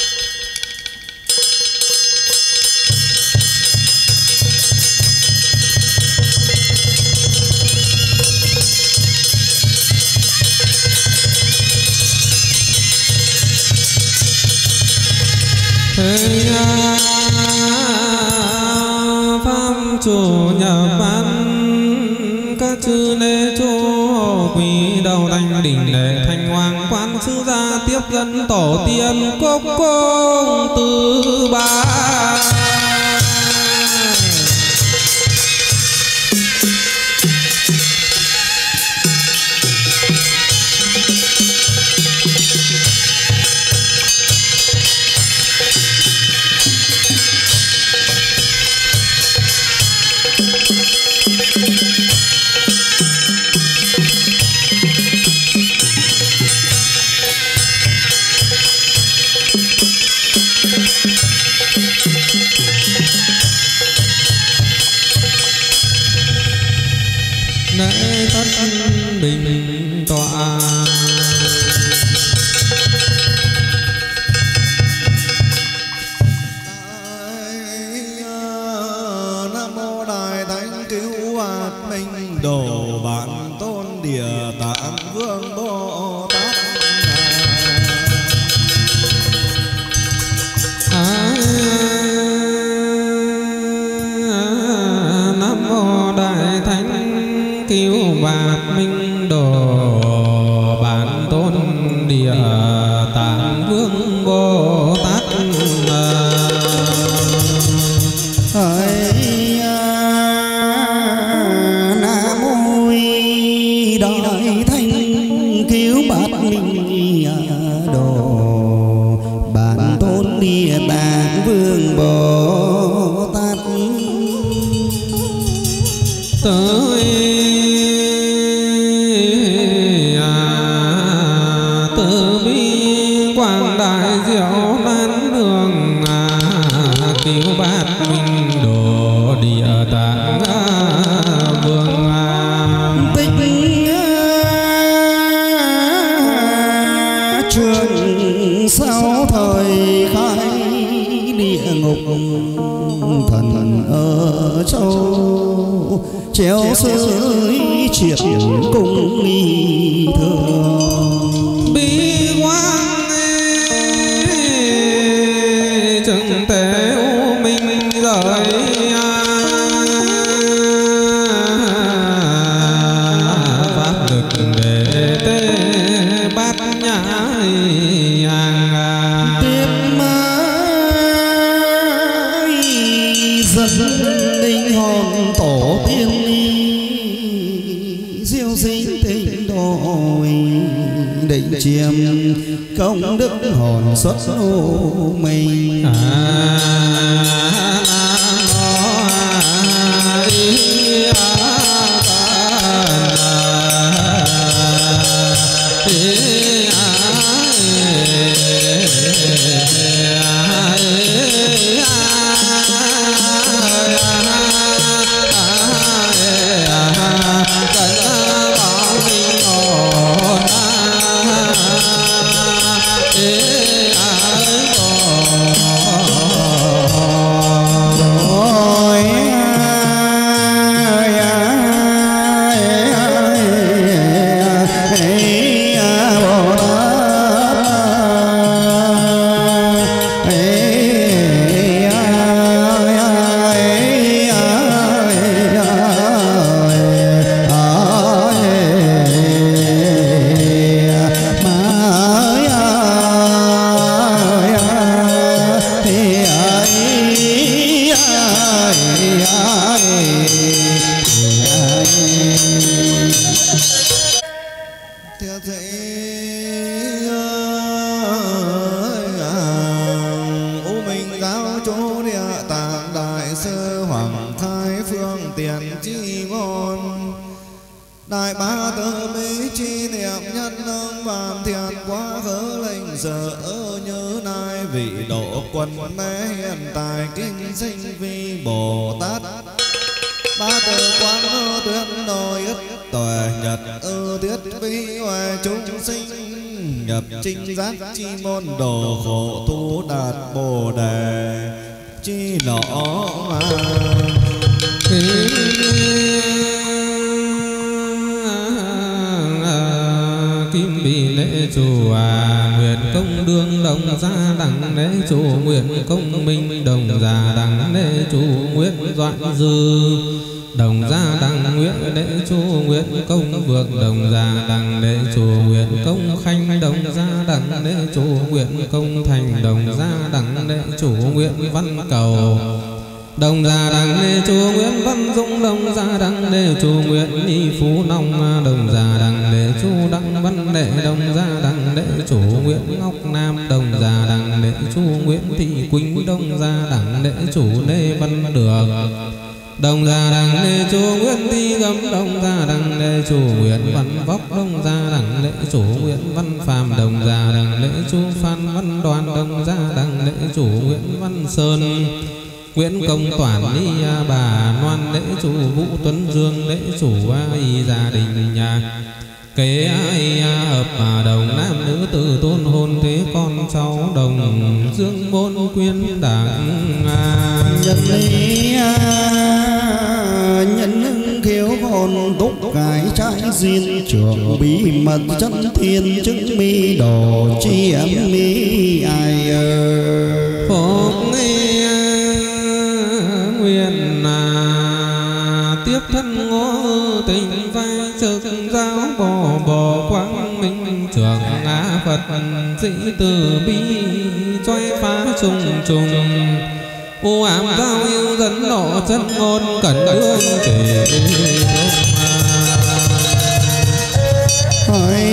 Thầy pháp chủ nhập văn, các chư lễ chỗ quý đầu thành đỉnh lễ thành hoàng quan sư gia tiếp dẫn tổ tiên cốc công tư ba. Lễ tất bình tọa Nam mô Đại Thánh Cứu Hoạt Minh Đồ Bản Tôn Địa Tạng Vương Bồ Tát. Nam mô Đại Thánh Cứu Bạt Minh Đồ Bản Tôn Địa Tạng Vương Bồ Tát. Nam mô Đại Thánh Cứu Bạt Minh Đồ Bản Tôn Địa Tạng Vương Bồ Tát. Tới từ bi quang đại diệu lan đường, cứu bát minh đồ địa tạng vương. Tích trường sau thời khai địa ngục, thần ở châu treo sới triệt cung nghi thường. Bi quang định chiêm công đức hồn xuất u minh. Trinh giác chi môn đồ khổ tu đạt bồ đề chi lọ kim bị lễ chủ nguyện công đương đồng gia đẳng lễ chủ nguyện công minh đồng gia đẳng lễ chủ nguyện doãn dư đồng gia đăng nguyện lễ chu nguyện công vượng đồng gia đăng lễ chu nguyện công khanh đồng gia đăng lễ chu nguyện công thành đồng gia đăng lễ chu nguyện văn cầu đồng gia đăng lễ chu nguyện văn dũng đồng gia đăng lễ chu nguyện ni phú nông đồng gia đăng lễ chu đăng văn lễ đồng gia đăng lễ chu nguyện ngọc nam đồng gia đăng lễ chu nguyện thị quỳnh đồng gia đăng lễ chu lê văn đường đồng gia đăng lễ chủ nguyện thi gấm đồng gia đăng lễ chủ nguyện văn vóc đồng gia đăng lễ chủ nguyện văn phàm đồng gia đăng lễ chủ phan văn đoàn đồng gia đăng lễ chủ nguyện văn sơn nguyện công toàn ni bà loan lễ chủ vũ tuấn dương lễ chủ ai gia đình nhà kế ai hợp đồng nam nữ tự tôn hôn thế con cháu đồng dương môn quyên đảng nhân lý nhân khiếu hồn túc cái trái duyên trường bí mật chân thiên chứng mi đồ chi âm mi ai phúc nguyện tiếp thân ngô tình vai trực giáo bò quang minh trường á Phật sĩ từ bi choi phá trùng trùng u ám giao yêu dẫn lộ chân ngôn cẩn đương kể hỏi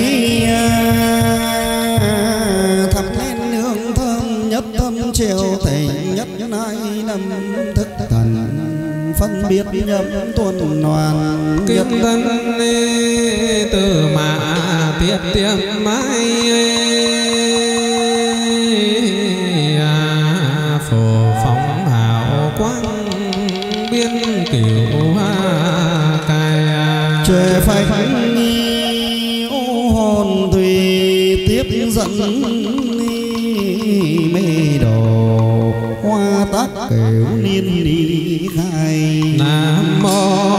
thắp lên hương thơm nhất tâm triều tình nhất nay năm thức thần phân biệt nhậm tuần hoàn kinh thân từ mà tiếp tiếp mãi phổ phóng hào quang biên cửu cài trời phải ô hồn tùy tiếp dẫn mê đồ hoa tác cửu niên đi khai nam mô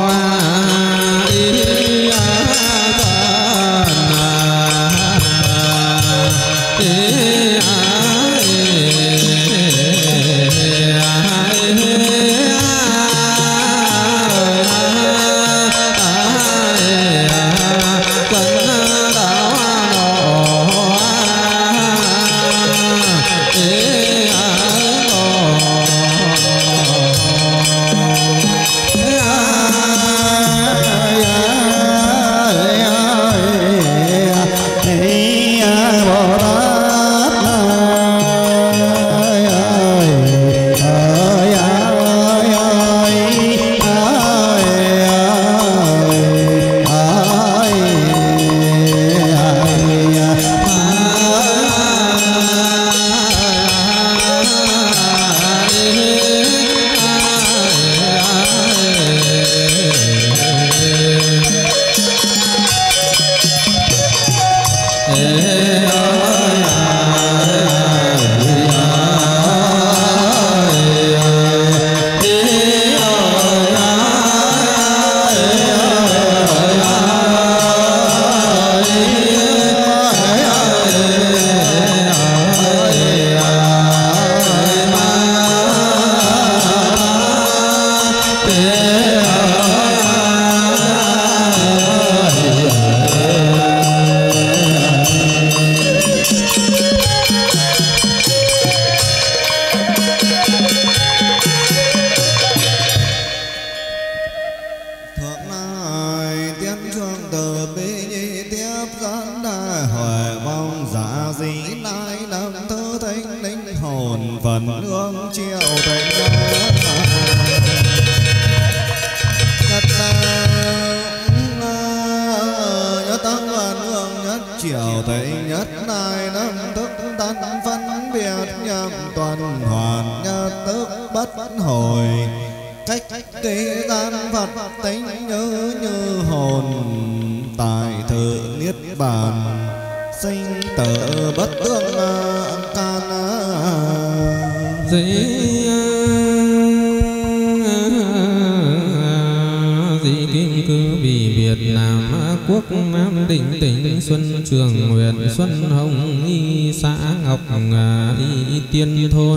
Xuân Hồng y xã Ngọc y Tiên thôn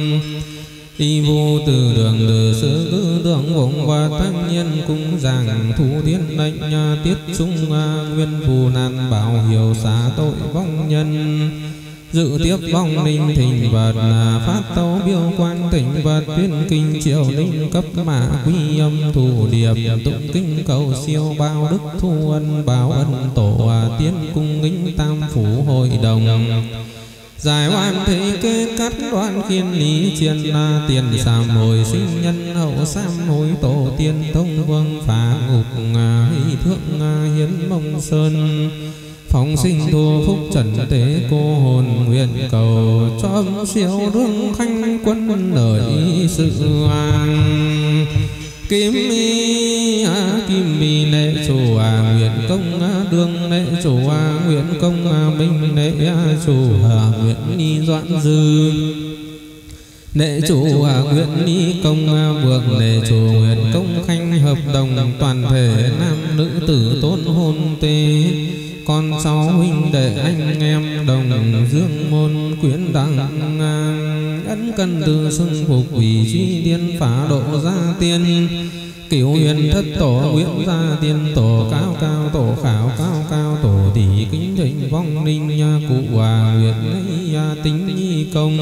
y vô từ đường từ sư cứ đường vọng và thanh niên cung giảng thủ thiên lệnh tiết trung nguyên phù nan bảo hiểu xá tội vong nhân dự tiếp vong linh thỉnh vật phát tấu biêu quan thỉnh vật tuyên kinh triều linh cấp mã quy âm thủ điệp tụng kinh cầu siêu bao đức thu ân báo ân tổ tiến cung nghinh tam phủ hội đồng giải oan thế kế cắt đoan kiên lý chiên tiền sám hồi sinh nhân hậu sám hồi tổ tiên thông vương phá ngục thượng hiến mông sơn phóng sinh thu phúc trần tế cô hồn nguyện cầu cho âm siêu đương khanh quân lợi sự hoàng kim mi lễ chủ nguyện công đương lễ chủ nguyện công minh lễ chủ nguyện ni doãn dư lễ chủ nguyện ni công vượng lễ chủ nguyện công khanh hợp đồng toàn thể nam nữ tử tôn hôn tế con cháu huynh đệ anh em đồng dương môn quyến đặng ấn cần từ xưng phục vì duy tiên phá độ gia tiên cửu huyền thất tổ nguyễn gia tiên tổ cao cao tổ khảo cao cao tổ tỷ kính thịnh vong linh cụ nguyện tính nhi công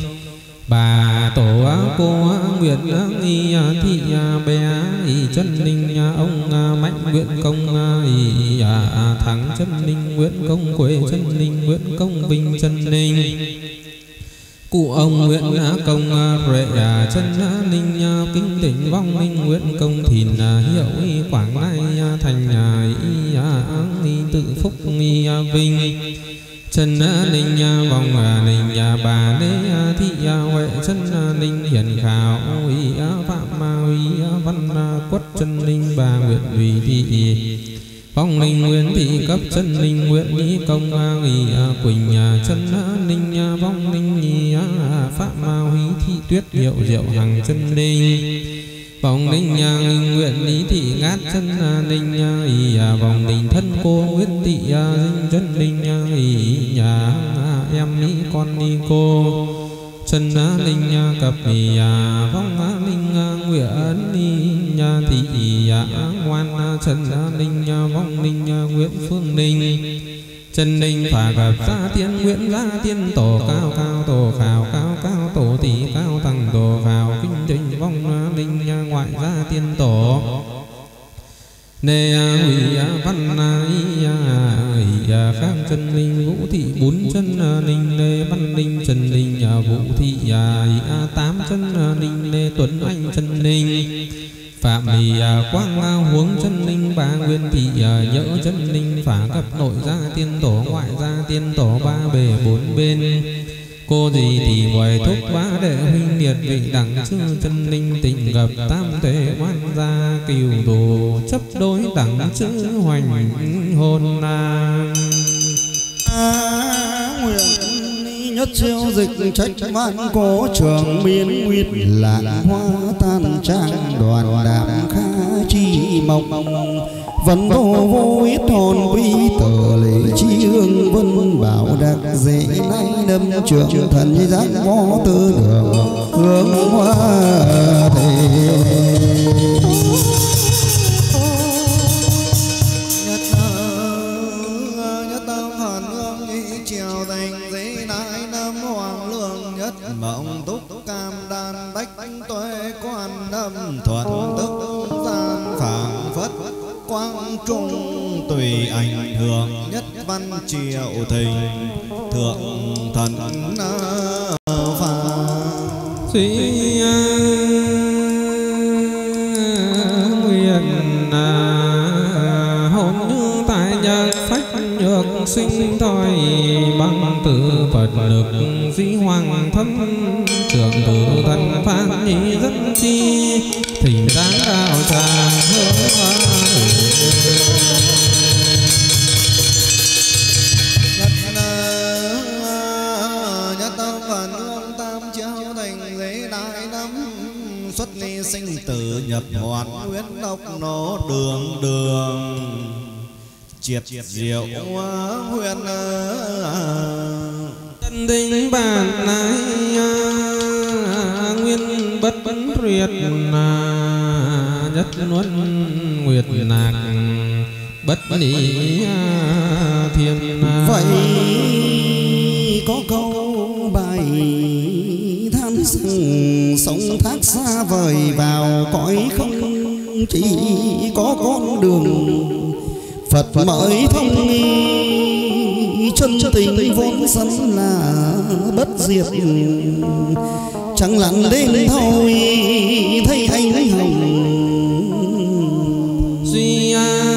bà tổ cô nguyện y thị bé y chân linh ông mạnh nguyện công y thắng chân linh nguyện công quế chân linh nguyện công vinh chân linh cụ ông nguyện công rệ chân linh kinh tỉnh vong linh nguyện công thìn hiệu y quảng lai thành y tự phúc y vinh chân linh vong linh bà lê thị huệ chân linh hiển khảo uy phạm uy văn quất chân linh bà nguyện vì thị vong linh nguyễn thị cấp chân linh nguyện ý công uy quỳnh chân linh vong linh nhi phạm huy thị tuyết hiệu diệu hằng chân linh vong linh nguyện lý thị ngát chân linh ý vong linh thân cô nguyễn thị dinh chân linh ý nhà em mỹ con đi cô chân linh cập ý vong linh nguyện đi nhà thị ngoan chân linh vong linh nguyễn phương linh chân linh phả gặp gia tiên nguyễn gia tiên tổ cao cao tổ khảo cao cao tổ tỷ cao thằng tổ khảo kinh trình vong linh ngoại gia tiên tổ nê hủy văn ý khang chân linh vũ thị bốn chân linh nê văn linh chân linh vũ thị tám chân linh nê tuấn anh chân linh phạm lì quang huống chân linh ba nguyên thị nhỡ chân linh phá gặp nội gia tiên tổ ngoại gia tiên tổ ba bề bốn bên cô gì thì ngoài thúc bá đệ huynh liệt vị đẳng chư chân linh tình gặp tam thể oan gia kiều đồ chấp đối đẳng chư hoành hồn nguyện nhất siêu dịch trách vạn cố trường miên nguyệt lạc hoa tan trang đoàn đạm khá chi mộc vẫn vô ít hồn quý tờ lệ chi hương vân bảo đặc dễ nay đâm trưởng thần giác võ tư đường hướng hoa thề nhất tâm phản hương ý triều thành dễ nãi năm hoàng lương nhất mộng túc cam đan bách tuệ quan âm thuận tức gian phảng phất quang trung tùy ảnh hưởng nhất văn triều thình thượng thần phàm suy nguyện hồn như tại nhật phách nhược sinh thôi bằng tự Phật lực dĩ hoàng thâm trường tự thần phán nhị dân chi thỉnh đáng đạo tràng nhất tâm phản hương tam chiếu thành dễ đại năm xuất ly sinh tử nhập hoàn huyết độc nổ đường đường triệt diệu huyền chân tinh bản này nguyên bất tuyệt nhất luân nguyệt nạc bất lý thiên vậy có câu bài than rằng sống thác xa vời vào cõi không chỉ có con đường Phật mới thông nghi chân tình vốn sẵn là bất diệt chẳng lặng đến thôi thấy anh hồng duy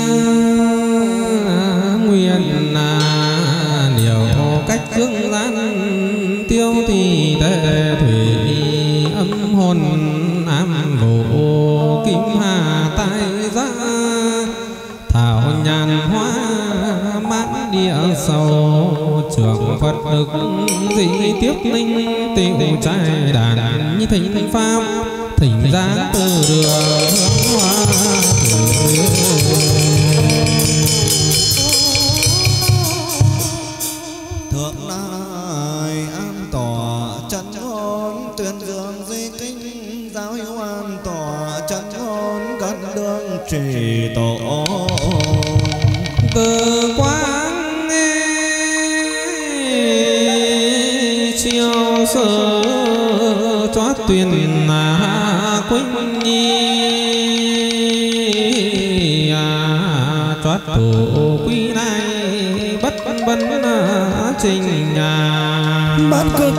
nguyện điều cách dương gian tiêu thì tệ thủy âm hồn ám vô kim hà tai giá thảo nhàn hoa mãn địa sầu trường Phật lực dị tiếp linh tiêu trai đàn như thỉnh pháp thỉnh giá từ đường hướng hoa thượng đại an tọa chân hồn tuyên dương di kinh giáo hiếu an tọa chân hồn cận đường trì tổ từ quán chiều sơ chót tuyền quỳnh nhi chót thủ quý này bất bấn trình bát cực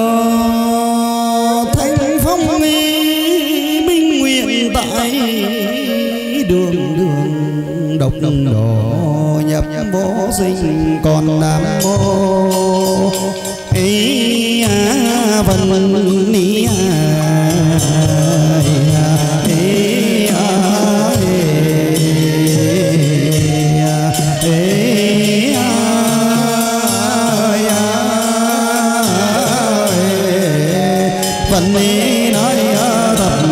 thanh phong minh nguyện tại đường đường độc độ nhập vô sinh còn nam mô ý vân ni vân ni nói thật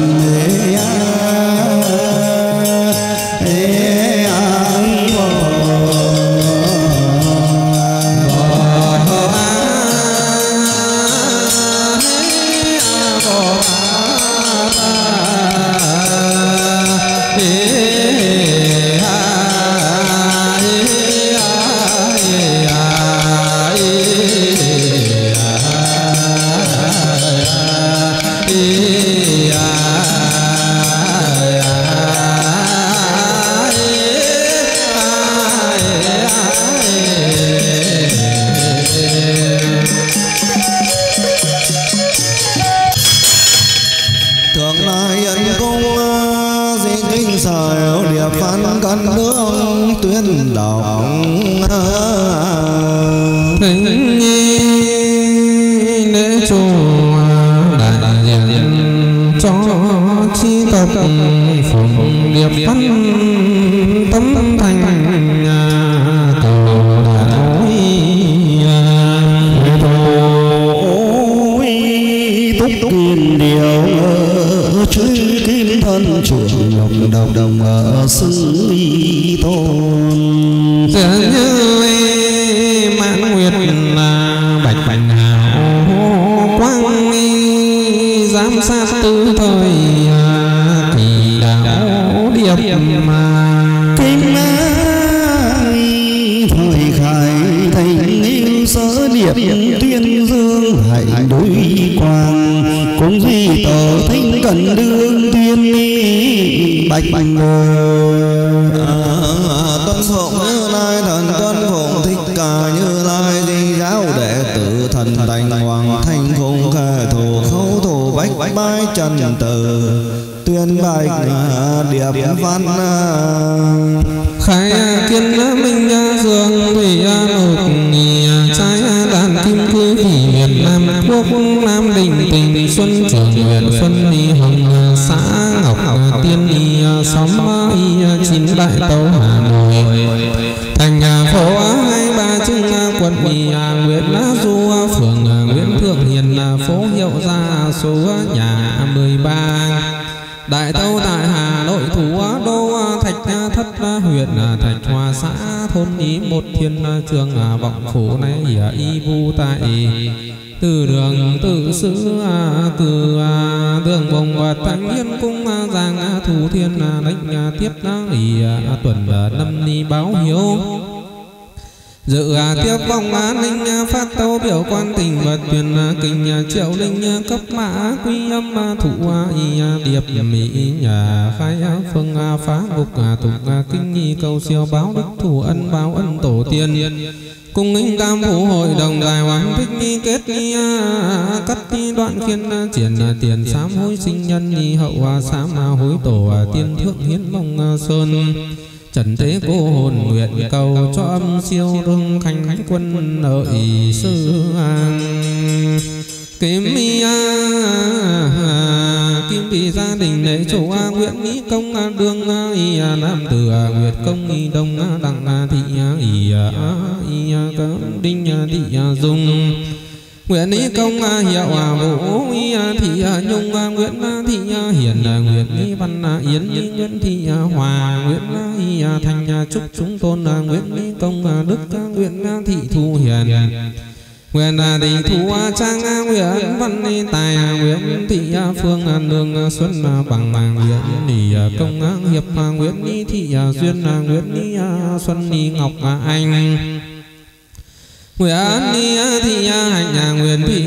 sở điệp phan cân nước tuyên đọc thính nhi lễ chùa đại diện cho chi tộc phụng điệp phan tâm thành tổ đại lục đồng ở xứ tôn. Dường như mãn nguyệt bạch bạch hào quang giám sát tư thời kỳ đạo điệp mà kinh thời khải thành yêu sở điệp tuyên dương hạnh đối quang cũng duy tổ thánh cần đương tuyên bạch bạch tuân phụng Như Lai thần tuân phụng Thích Ca Như Lai di giáo đệ tử thần thành hoàng thanh phụng khả thủ khấu thủ bách bái trần tử tuyên bạch điệp văn khai kiên minh dương thủy lục trái đàn kim cư thị Việt Nam quốc Nam Đình Tình Xuân Trường huyện Xuân Ni Hồng xã Ngọc Tiên Ni xóm chín đại tấu Hà Nội thành phố 23 quận Nguyễn Du phường Nguyễn Thượng Hiền phố Hiệu Gia số nhà 13 đại tấu tại Hà Nội thủ đô Thạch Thất huyện Thạch Hòa xã thôn Ý một thiên trường vọng phủ này y vu tại từ đường tự xứ từ đường bồng và thanh niên cung giang thủ thiên đánh tiếp ỷ tuần năm ni báo hiếu dự tiếp vòng an ninh phát tấu biểu quan tình vật tuyên kinh triệu linh cấp mã quy âm thủ y điệp mỹ nhà khai phương phá ngục tục kinh nghi cầu siêu báo đức thủ ân báo ân tổ tiên cùng nghinh tam phủ hội đồng đại hoàng thích nghi kết nghi cắt nghi đoạn khiên triển tiền sám hối sinh nhân nghi hậu sám hối tổ tiên thượng hiến long sơn trần thế cô hồn nguyện cầu cho âm siêu đương khánh quân lợi sư kim bị gia đình lễ chủ nguyễn mỹ công đương nam từ nguyệt công đông đặng thị đinh thị dung nguyện ý công hiệu vũ thị nhung nguyễn thị hiền nguyễn văn yến nguyễn thị hòa nguyễn thành trúc chúng tôn nguyễn công đức nguyễn thị thu hiền nguyện thị thu trang nguyễn văn tài nguyễn thị phương nương xuân bằng nguyễn công hiệp nguyễn thị duyên nguyễn xuân ngọc anh nguyện thị hành nguyện thị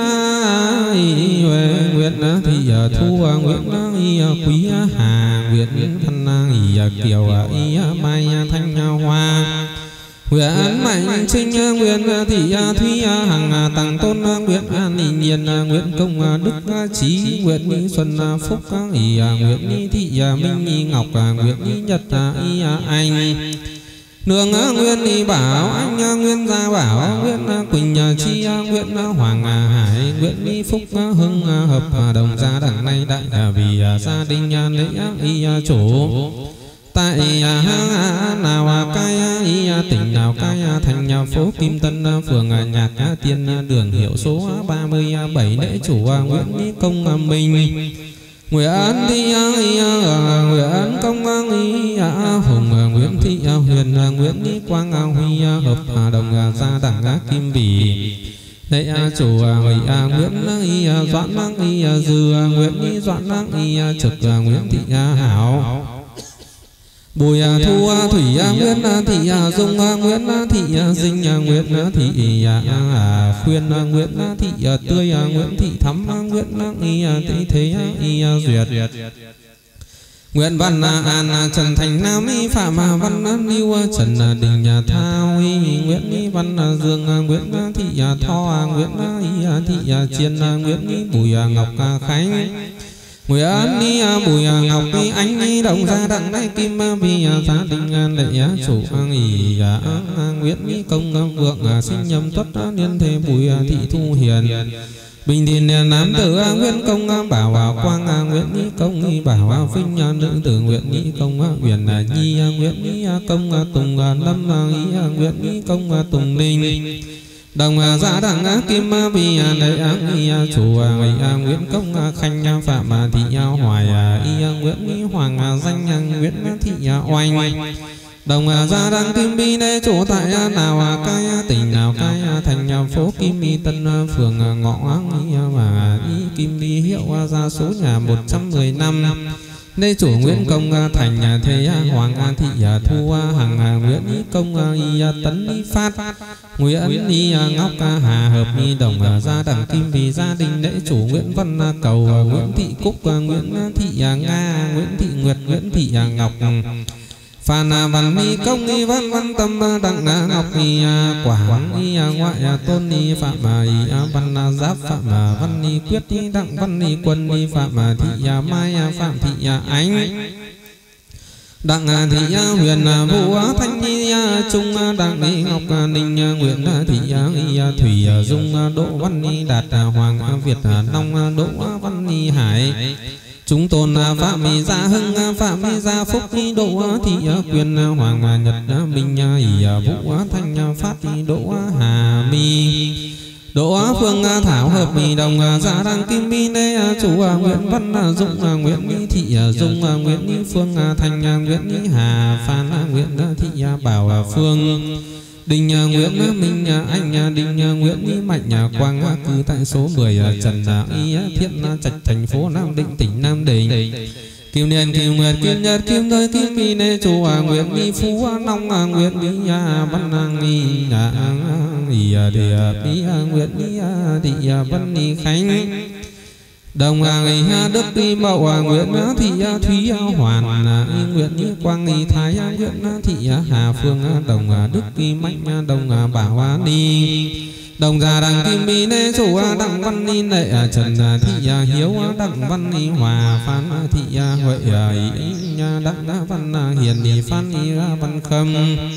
nguyện thị thu nguyện quý hà nguyện thân kiều mai thanh hoa nguyện mạnh trinh nguyện thị thúy hằng tàng tôn nguyện an nhiên nguyện công đức trí nguyện xuân phúc nguyện thị minh ngọc nguyện nhật anh nương nguyên bảo anh nguyên gia bảo nguyễn quỳnh chi nguyễn hoàng hải nguyễn phúc hưng hợp đồng gia đẳng nay đại vì gia đình lễ y chủ tại nào cai tỉnh nào cai thành phố Kim Tân phường Nhạc Tiên đường hiệu số 37 lễ chủ nguyễn công minh nguyện thị nguyện công hùng nguyễn thị huyền nguyễn quang huy hợp đồng gia đẳng kim bỉ lễ chủ nguyễn doãn dư nguyễn doãn trực nguyễn thị hảo bùi thu thủy nguyễn thị dung nguyễn thị dinh nguyễn thị khuyên nguyễn thị tươi nguyễn thị thắm nguyễn thị thế duyệt nguyễn văn an trần thành nam phạm văn lưu trần đình thao nguyễn văn dương nguyễn thị tho nguyễn thị chiên nguyễn bùi ngọc khánh nguyện bùi ngọc anh đồng gia đặng đại kim vì gia đình lễ chủ nguyễn công vượng sinh nhâm tuất niên thế bùi thị thu hiền bình điền nam tử nguyễn công bảo quang nguyễn công bảo vinh nữ tử nguyễn công huyền nhi nguyễn công tùng lâm nguyễn công tùng ninh Đồng gia đặng kim vì lễ chủ Nguyễn Công Khanh phạm thị hoài Nguyễn Hoàng danh Nguyễn thị oanh. Đồng gia đặng kim bi lễ chủ tại nào cái tỉnh nào cái thành phố Kim Mi Tân phường Ngõ và Kim Bi hiệu ra số nhà 115. Lê chủ Nguyễn Công Thành thế Hoàng thị Thu Hằng Nguyễn Công Tấn Phát Nguyễn Ngọc Hà Hợp Đồng gia đặng kim vì gia đình lễ chủ Nguyễn Văn Cầu Nguyễn Thị Cúc Nguyễn Thị Nga Nguyễn Thị Nguyệt Nguyễn Thị Ngọc Phan Văn Ni Công Ni Văn Văn Tâm Đặng Ngọc Ni Quảng Ni Ngoại Tôn Ni Phạm Văn Giáp Phạm Văn Ni Quyết Ni Đặng Văn Ni Quân Ni Phạm Thị Mai Phạm Thị Ánh Đặng Thị Huyền Vũ Thanh Ni Trung Đặng Ni Ngọc Ninh Nguyễn Thị Thủy Dung Đỗ Văn Ni Đạt Hoàng Việt Long Đỗ Văn Ni Hải chúng tôn phạm mi gia hưng phạm mi gia phúc đỗ thị quyền hoàng nhật minh vũ thanh phát đỗ hà mi đỗ phương thảo hợp mi đồng gia đăng kim mi lê chủ nguyễn văn dụng nguyễn thị dung nguyễn phương thanh nguyễn hà phan nguyễn thị bảo phương Đình Nguyễn Minh Anh Đình Nguyễn Mạnh Quang cư tại số 10 Trần Y Thiện Trạch thành phố Nam Định tỉnh Nam Định. Kim Niên Kim Nguyệt Kim Nhật Kim Thời Kim Mi Nê Chủ Nguyễn Mi Phú Long Nguyễn Mi Văn Nghi Địa Mi Nguyễn Mi Thị Văn Ni Khánh Đồng Đức Đi Mậu Nguyễn Thị Thúy Hoàn Nguyễn Quang Thái Nguyễn Thị Hà Phương Đồng Đức Đi Mạnh Đồng Bảo Ni Đồng gia đặng kim bi lê chủ đặng văn ni lệ Trần Thị Hiếu đặng văn ni Hòa Phan Thị Huệ đặng văn Hiền Phan Văn Khâm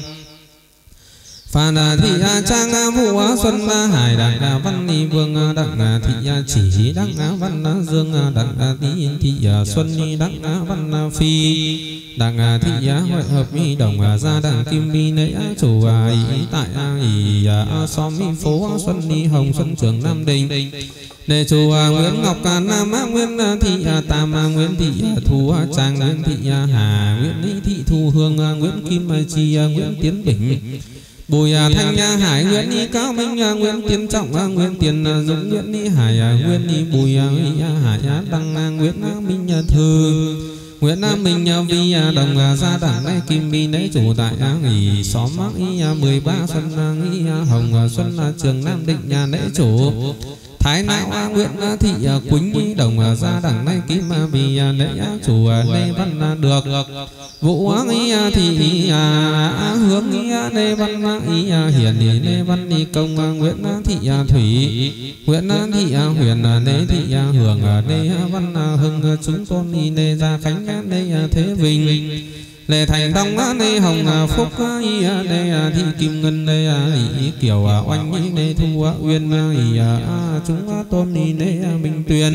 Phan Thị Trang Vũ Xuân Hải đặng văn ni Vương đặng Thị Chỉ đặng văn Dương đặng Thị Xuân đặng văn Phi đặng Thị Huệ Hợp Mi Đồng gia đặng kim bi lễ chủ tại xóm phố Xuân Ni Hồng Xuân Trường Nam Đình Lễ chủ Nguyễn Ngọc Nam Nguyễn Thị Tam Nguyễn Thị Thu Trang Nguyễn Thị Hà Nguyễn Thị Thu Hương Nguyễn Kim Chi Nguyễn Tiến Bình Bùi Thanh Hải Nguyễn Ni Cao Minh Nguyễn Tiến Trọng Nguyễn Tiến Dũng Nguyễn Ni Hải Nguyễn Ni Bùi Hải Đăng Nguyễn Minh Thư Nguyễn Minh Vi đồng gia đảng nay kim bi lễ chủ tại nghỉ xóm 13 Xuân nghỉ Hồng Xuân Trường Nam Định nhà lễ chủ Thái Não Nguyễn Thị Quýnh đồng gia đảng nay kim bi lễ chủ Lê Văn Được Vũ Thị Hướng Lê Văn Hiền Lê Văn Công Nguyễn Thị Thủy Nguyễn Thị Huyền Lê Thị Hưởng Lê Văn Hưng chúng tôn Lê Gia Khánh Lê Thế Vinh Lê Thành Đông Lê Hồng Phúc Lê Thị Kim Ngân Lê Lý Kiều Oanh Lê Thu Uyên chúng tôn Lê Minh Tuyền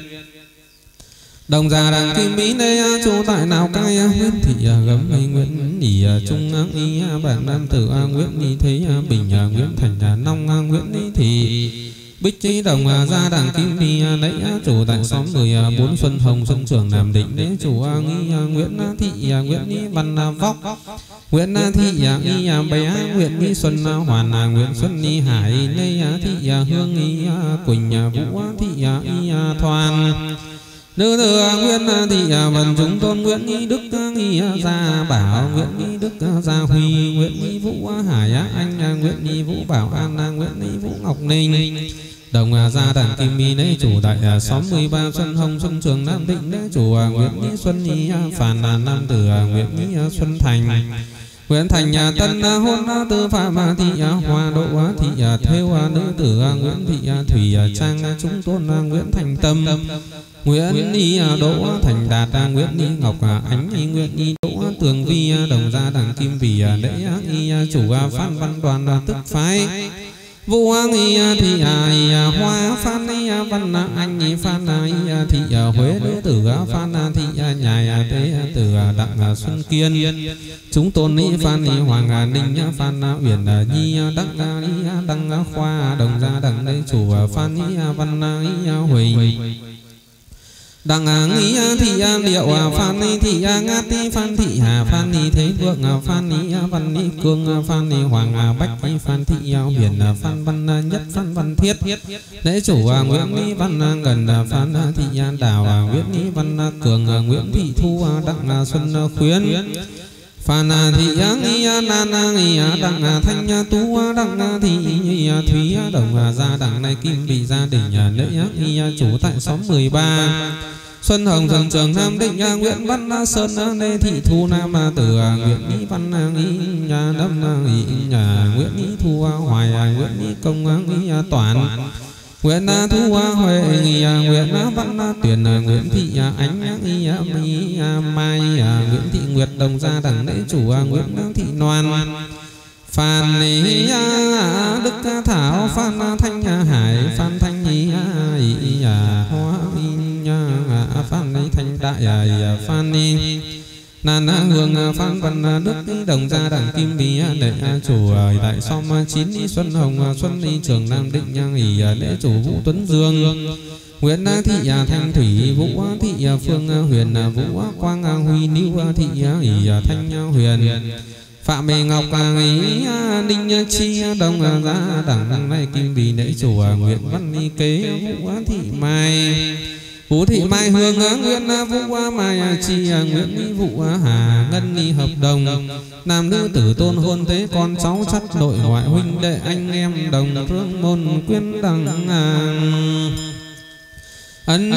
Đồng gia đặng kim bí lê chủ tại Lào Cai Nguyễn Thị Gấm Nguyễn Nhỉ Trung Bản Nam Tử Nguyễn Nhị Thế Bình Nguyễn Thành Long Nguyễn Thị Bích Trí đồng gia đặng kim bi lễ chủ tại xóm 14 Xuân Hồng Xuân Trường Nam Định lễ chủ Nguyễn Thị Nguyễn Văn Vóc Nguyễn Thị Bé Nguyễn Thị Xuân Hoàn Nguyễn Xuân Ni Hải Lê Thị Hương Quỳnh Vũ Thị Thoan Nữ thừa Nguyễn Thị Vân chúng tôn Nguyễn Nhị Đức Gia Bảo Nguyễn Nhị Đức Gia Huy Nguyễn Nhị Vũ Hải Anh Nguyễn Nhị Vũ Bảo An Nguyễn Nhị Vũ Ngọc Ninh Đồng gia đặng kim bi lễ chủ tại xóm 13 Xuân Hồng Xuân Trường Nam Định lễ chủ Nguyễn Nhị Xuân Nhị Phàn Nam Tử Nguyễn Nhị Xuân Thành Nguyễn Thành Tân hôn tư phạm Thị Hoa Độ Thị Thêu nữ tử Nguyễn Thị Thủy Trang chúng tôn Nguyễn Thành Tâm Nguyễn Ni Đỗ Thành Đạt Nguyễn Ni Ngọc Ánh Nguyễn Ni Đỗ Tường Vi đồng gia đặng kim vì lễ chủ Phan Văn Đoàn tức phái Vũ nghi thị hoa phan văn anh phan thị Huế nữ tử phan thị nhài tế tử đặng Xuân Kiên chúng tôn phan Hoàng Ninh phan Uyển Nhi đăng khoa đồng gia đặng đây chủ phan văn Huỳnh đặng nghi thị điệu phan thị ngát phan thị hà phan thế vượng phan văn cương phan hoàng bách phan thị huyền phan văn nhất phan văn thiết lễ chủ nguyễn văn gần phan thị đào nguyễn văn cường nguyễn thị thu đặng xuân khuyến phan thị nghi nan nghi đặng thanh tú đặng thị thúy đồng gia đặng này kim bị gia đình lễ nghi chủ tại xóm 13 Xuân Hồng Thường Trường Nam Định Nguyễn Văn Sơn Lê Thị Thu Nam Tử Nguyễn Ý Văn Ý nhà Đâm Ý nhà Nguyễn Ý Thu Hoài Nguyễn Ý Công Ý Toàn Nguyễn Thu Huệ Nguyễn Văn Tuyển Nguyễn Thị Ánh Ý Mai Nguyễn Thị Nguyệt Đồng gia đẳng lễ chủ Nguyễn Thị Noan Phan Đức Thảo Phan Thanh Hải Phan Thanh Hoa Phan Thanh Đại Phan Nan Hương Phan Văn Đức Đồng gia đặng Kim Bí đệ chủ đại xóm 9 Xuân Hồng Xuân Trường Nam Định lễ chủ Vũ Tuấn Dương Nguyễn Thị Thanh Thủy Vũ Thị Phương Huyền Vũ Quang Huy Níu Thị Thanh Huyền Phạm Bề Ngọc Ninh Chi Đồng gia đặng này Kim Bí lễ chủ Nguyễn Văn Kế Vũ Thị Mai Vũ Thị Mai Hương Nguyễn Vũ Mai Chi Nguyễn Vũ Hà Ngân hợp đồng nam nữ tử tôn hôn thế con cháu chắt nội ngoại huynh đệ anh em đồng phương môn quyến đăng ân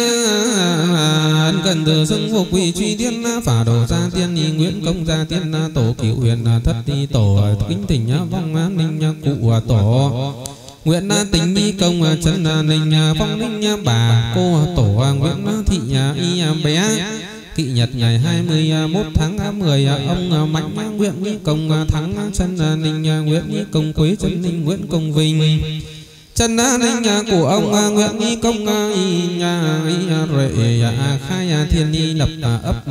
cần từ xưng phục quỷ truy tiên phả đồ gia tiên Nguyễn Công gia tiên tổ cửu huyền thất tổ kính tình vong ninh cụ tổ Nguyễn Tính Nhi Công Trấn Ninh Phong Ninh bà cô tổ Nguyễn Thị Y bé kỵ nhật ngày 21 tháng 10 ông Mạnh Nguyễn Nhi Công Thắng Trấn Ninh Nguyễn Nhi Công Quế Trấn Ninh Nguyễn Công Vinh Trấn Ninh của ông Nguyễn Nhi Công Rệ khai Thiên Nhi lập ấp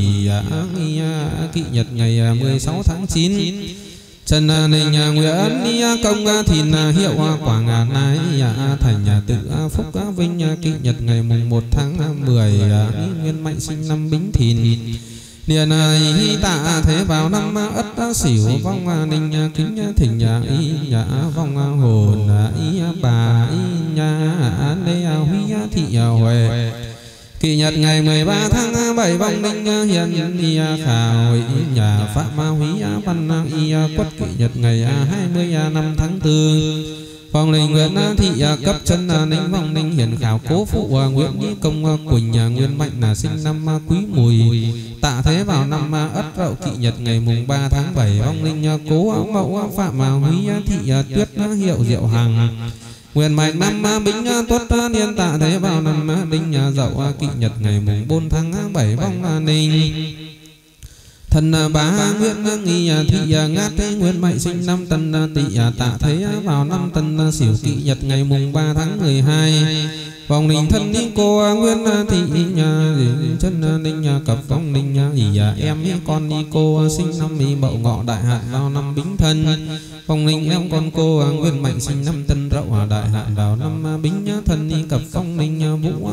kỵ nhật ngày 16 tháng 9 Trần Ninh Nguyễn Nhi Công Thìn hiệu Quảng Nai thành tự Phúc Vinh kỵ nhật ngày mùng 1 tháng 10 Nguyên Mạnh sinh năm Bính Thìn Niên Hy Tạ thế vào năm Ất Sửu vong Ninh kính thỉnh y vong hồn y bà y nhà Lê Huy Thị Huệ kỵ nhật ngày 13 tháng 7 vong Ninh Hiền y khảo nhà Phạm Huy Văn y quất kỵ nhật ngày 25 tháng 4 vong Ninh Nguyễn Thị cấp chân Ninh vong Ninh Hiền khảo cố phụ Nguyễn Nhi Công Quỳnh Nguyên Mạnh là sinh năm Quý Mùi tạ thế vào năm Ất Dậu kỵ nhật ngày mùng 3 tháng 7 vong Ninh cố mẫu Phạm Huy Thị Tuyết hiệu Diệu Hằng Nguyên Mạnh năm Bính Tuất niên tạ thế vào năm Đinh Dậu kỵ nhật ngày mùng 4 tháng 7 vong Ninh thần bá Nguyễn Nghi Thị Ngát Nguyên Mạnh sinh năm Tân Tỵ tạ thế vào năm Tân Sửu kỵ nhật ngày mùng 3 tháng 12 vong Ninh thân ni cô Nguyên Thị nhà chân Ninh cập vong Ninh em con ni cô sinh năm Mậu Ngọ đại hạn vào năm Bính Thân vong Ninh em con cô Nguyên Mạnh sinh năm Tân Dậu đại hạn vào năm Bính Thân ni cập vong Ninh Vũ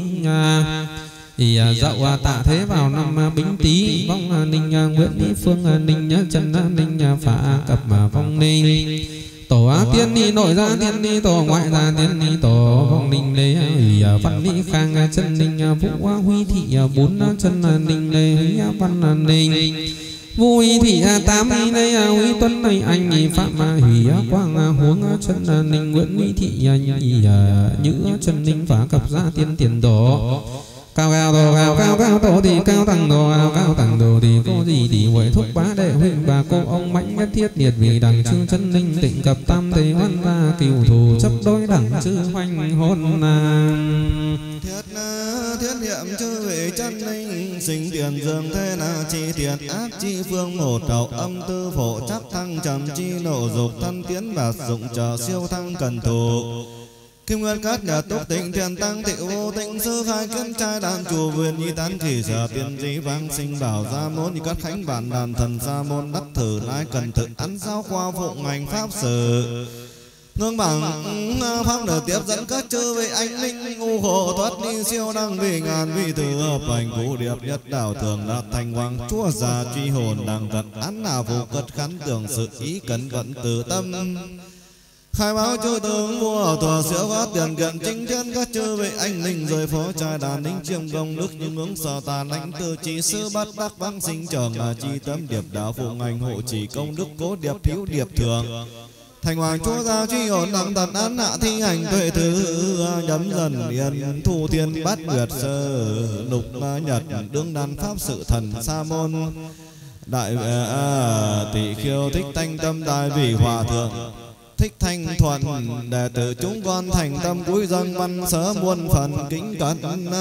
Dậu tạ thế vào năm Bính Tý vong Ninh Nguyễn Lý Phương Ninh chân Ninh phá cập vong Ninh tổ tiên ni nội gia tiên ni tổ ngoại gia tiên ni tổ vong Ninh Lê Văn Lý Khang chân Ninh Vũ Huy Thị 4 chân Ninh Lê Văn Ninh Vui Thị 8 Lê Huy Tuấn này anh Phạm Hủy Quang Huống chân Ninh Nguyễn Huy Thị Nhữ chân Ninh phá cập gia tiên tiền tổ cao cao tổ thì cao tầng đồ cao tầng đồ thì có gì thì huệ thúc bá đệ huynh bà cô ông mãnh nhất thiết liệt vì đằng chư chân Ninh tịnh cập tam thế hoan gia cửu thù chấp đối đẳng chư hoành hôn nàng thiết thiết niệm chư vị chân linh sinh tiền dương thế là chi tiền ác chi phương một đầu âm tư phổ chắc thăng trầm chi nộ dục thân tiến bạt dụng chờ siêu thăng cần thủ kim nguyên cát nhật túc tịnh thiền tăng thị vô tịnh sư khai kiến trai đàn chùa vườn nhi tán chỉ sở tiên dĩ vang sinh bảo gia môn nhi cát khánh bản đàn thần gia môn đắc thử lai cần thực ăn giáo khoa phụng ngành pháp sự ngưng bằng pháp được tiếp dẫn các chư vị anh linh ngu hộ thoát đi siêu đăng vì ngàn vị từ hợp hành vũ điệp nhất đạo thường đạt thành hoàng chúa già truy hồn đằng thật án nào phụ cất khắn tưởng sự ý cẩn vận từ tâm khai báo chư tướng vua tòa siêu phát tiền kiện chính chân các chư vị anh linh rồi phó trai đàn ninh chiêm công đức những hướng sở tàn lãnh từ chỉ sư bắt đắc vang sinh trường là chi tâm điệp đạo phụ ngành hộ chỉ công đức cố điệp thiếu điệp thường thành hoàng chúa gia truy hồn đẳng tật án hạ thi hành tuệ thứ nhấm dần yên thu thiên bát nguyệt sơ lục nhật đương đàn pháp sự thần sa môn đại tỷ khiêu thích thanh tâm đại vị hòa thượng thích thanh thuận đệ tử chúng con thành tâm cúi dâng văn sớ muôn phần kính cẩn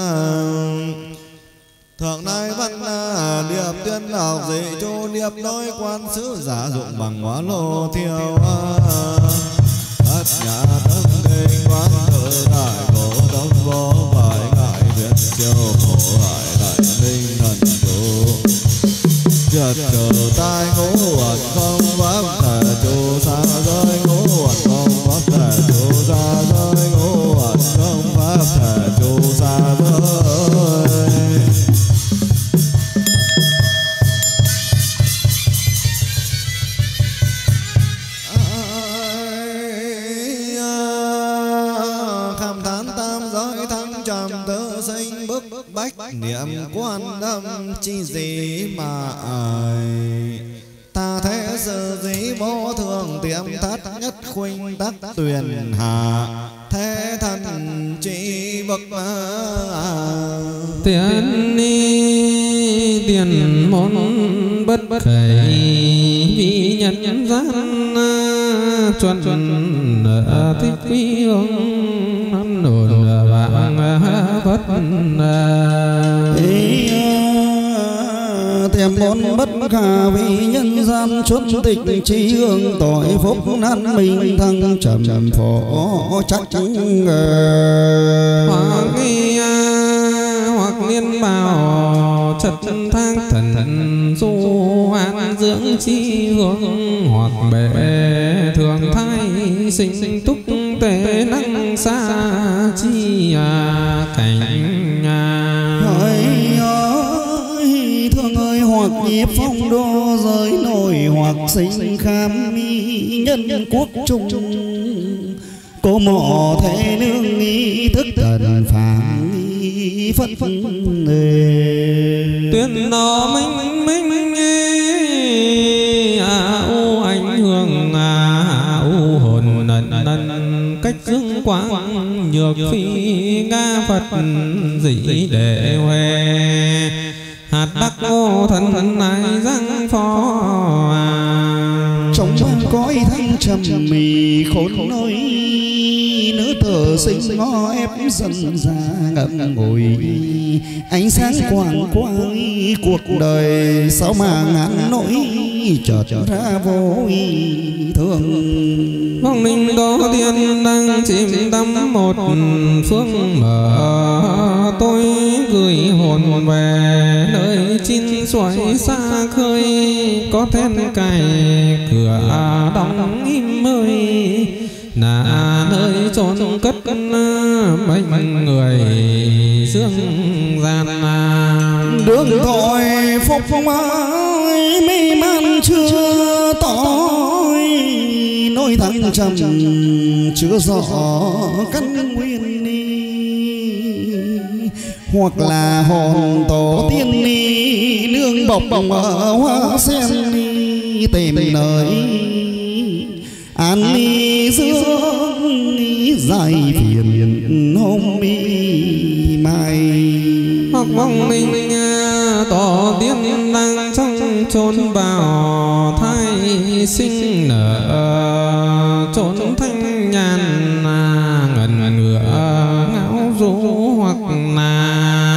thượng đại văn điệp tiên học dị chu điệp đối quan sứ giả dụng bằng hóa lô thiêu tất nhà tâm kinh quán tự đại cổ đông vô phải ngại việt châu khổ hại đại minh thần chủ Chợt cờ tai ngũ ẩn không pháp thể chủ xa rơi ngũ ẩn không pháp thể chủ xa rơi ngũ ẩn không pháp thể chủ xa rơi. Khám thán tam giới thăng trầm tự sinh bức bách niệm quan tâm chi gì mà ta thế sự dĩ vô thường tiệm thất nhất khuynh tắc tuyền hạ thế thần chỉ bậc tiền ni tiền môn bất khởi vì nhân gian chuẩn thích vi hương nổn vàng bất tiềm môn bất khả vì nhân gian chuất tịch trí hương tội phúc nan minh thăng trầm phổ chắc hoặc liên bào chất thang thần du an dưỡng chi hương hoặc bệ thường thai sinh túc tế năng xa chi cảnh thương ơi hoặc nhiếp phong đô giới nổi hoặc sinh kham nhân quốc trung cô mộ thế nương ý thức thần phản phất tuyên nó minh minh u ảnh hưởng u hồn nần cách dương quang nhược phi nga phật dị đệ huệ hạt đắc ô thần này răng phó trong cõi thăng trầm mì khốn nỗi nữ tử sinh ngó ép dần ra ngậm ngùi ánh sáng quang quang cuộc đời sao mà ngàn nỗi chợt ra vô thường vong linh có tiên đang chìm đắm một phương mở tôi gửi hồn về nơi chín xoáy xa khơi có then cài cửa đóng im hơi là nơi chốn cất bệnh người dương gian đường tội phúc ơi mê man chưa tỏi nỗi thăng trầm chưa rõ căn nguyên ni hoặc là hồn tổ tiên ni nương bọc ở hoa sen ni tìm nơi an ni dương ni dài phiền hôm mai hoặc vong linh tổ tiên đang trong chốn bào thai sinh nở chốn thanh nhàn ngần ngửa ngáo rú hoặc là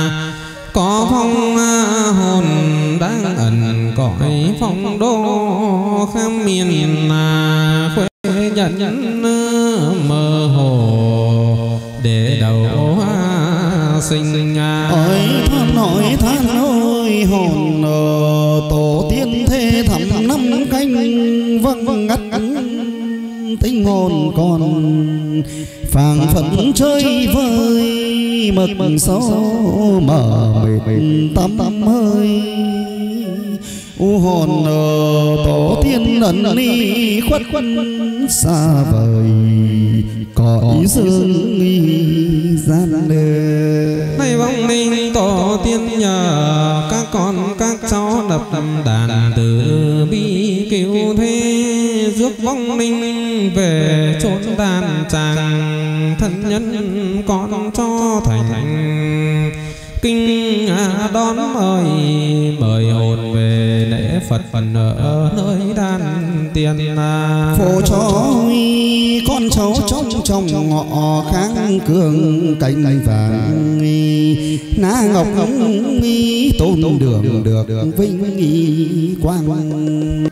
cõi phong đô kham miền khuê nhận mơ hồ để đầu sinh. Hỏi than ôi hồn tổ tiên thế thẳm năm canh vâng ngắt tinh hồn còn phảng phất chơi vơi mực sâu mở mịt tắm hơi. U hồn tổ tiên ẩn đi khuất xa vời cõi dương gian đời. Này vong linh tổ tiên nhờ các con các cháu đập đàn từ bi cứu thế, rước vong linh về chốn đàn tràng thân nhân con cho thành kinh đón mời hồn về lễ Phật ở nơi đàn tiền. Phổ cho con cháu trong ngọ kháng cường cánh vàng ná ngọc tôn đường được vinh quang.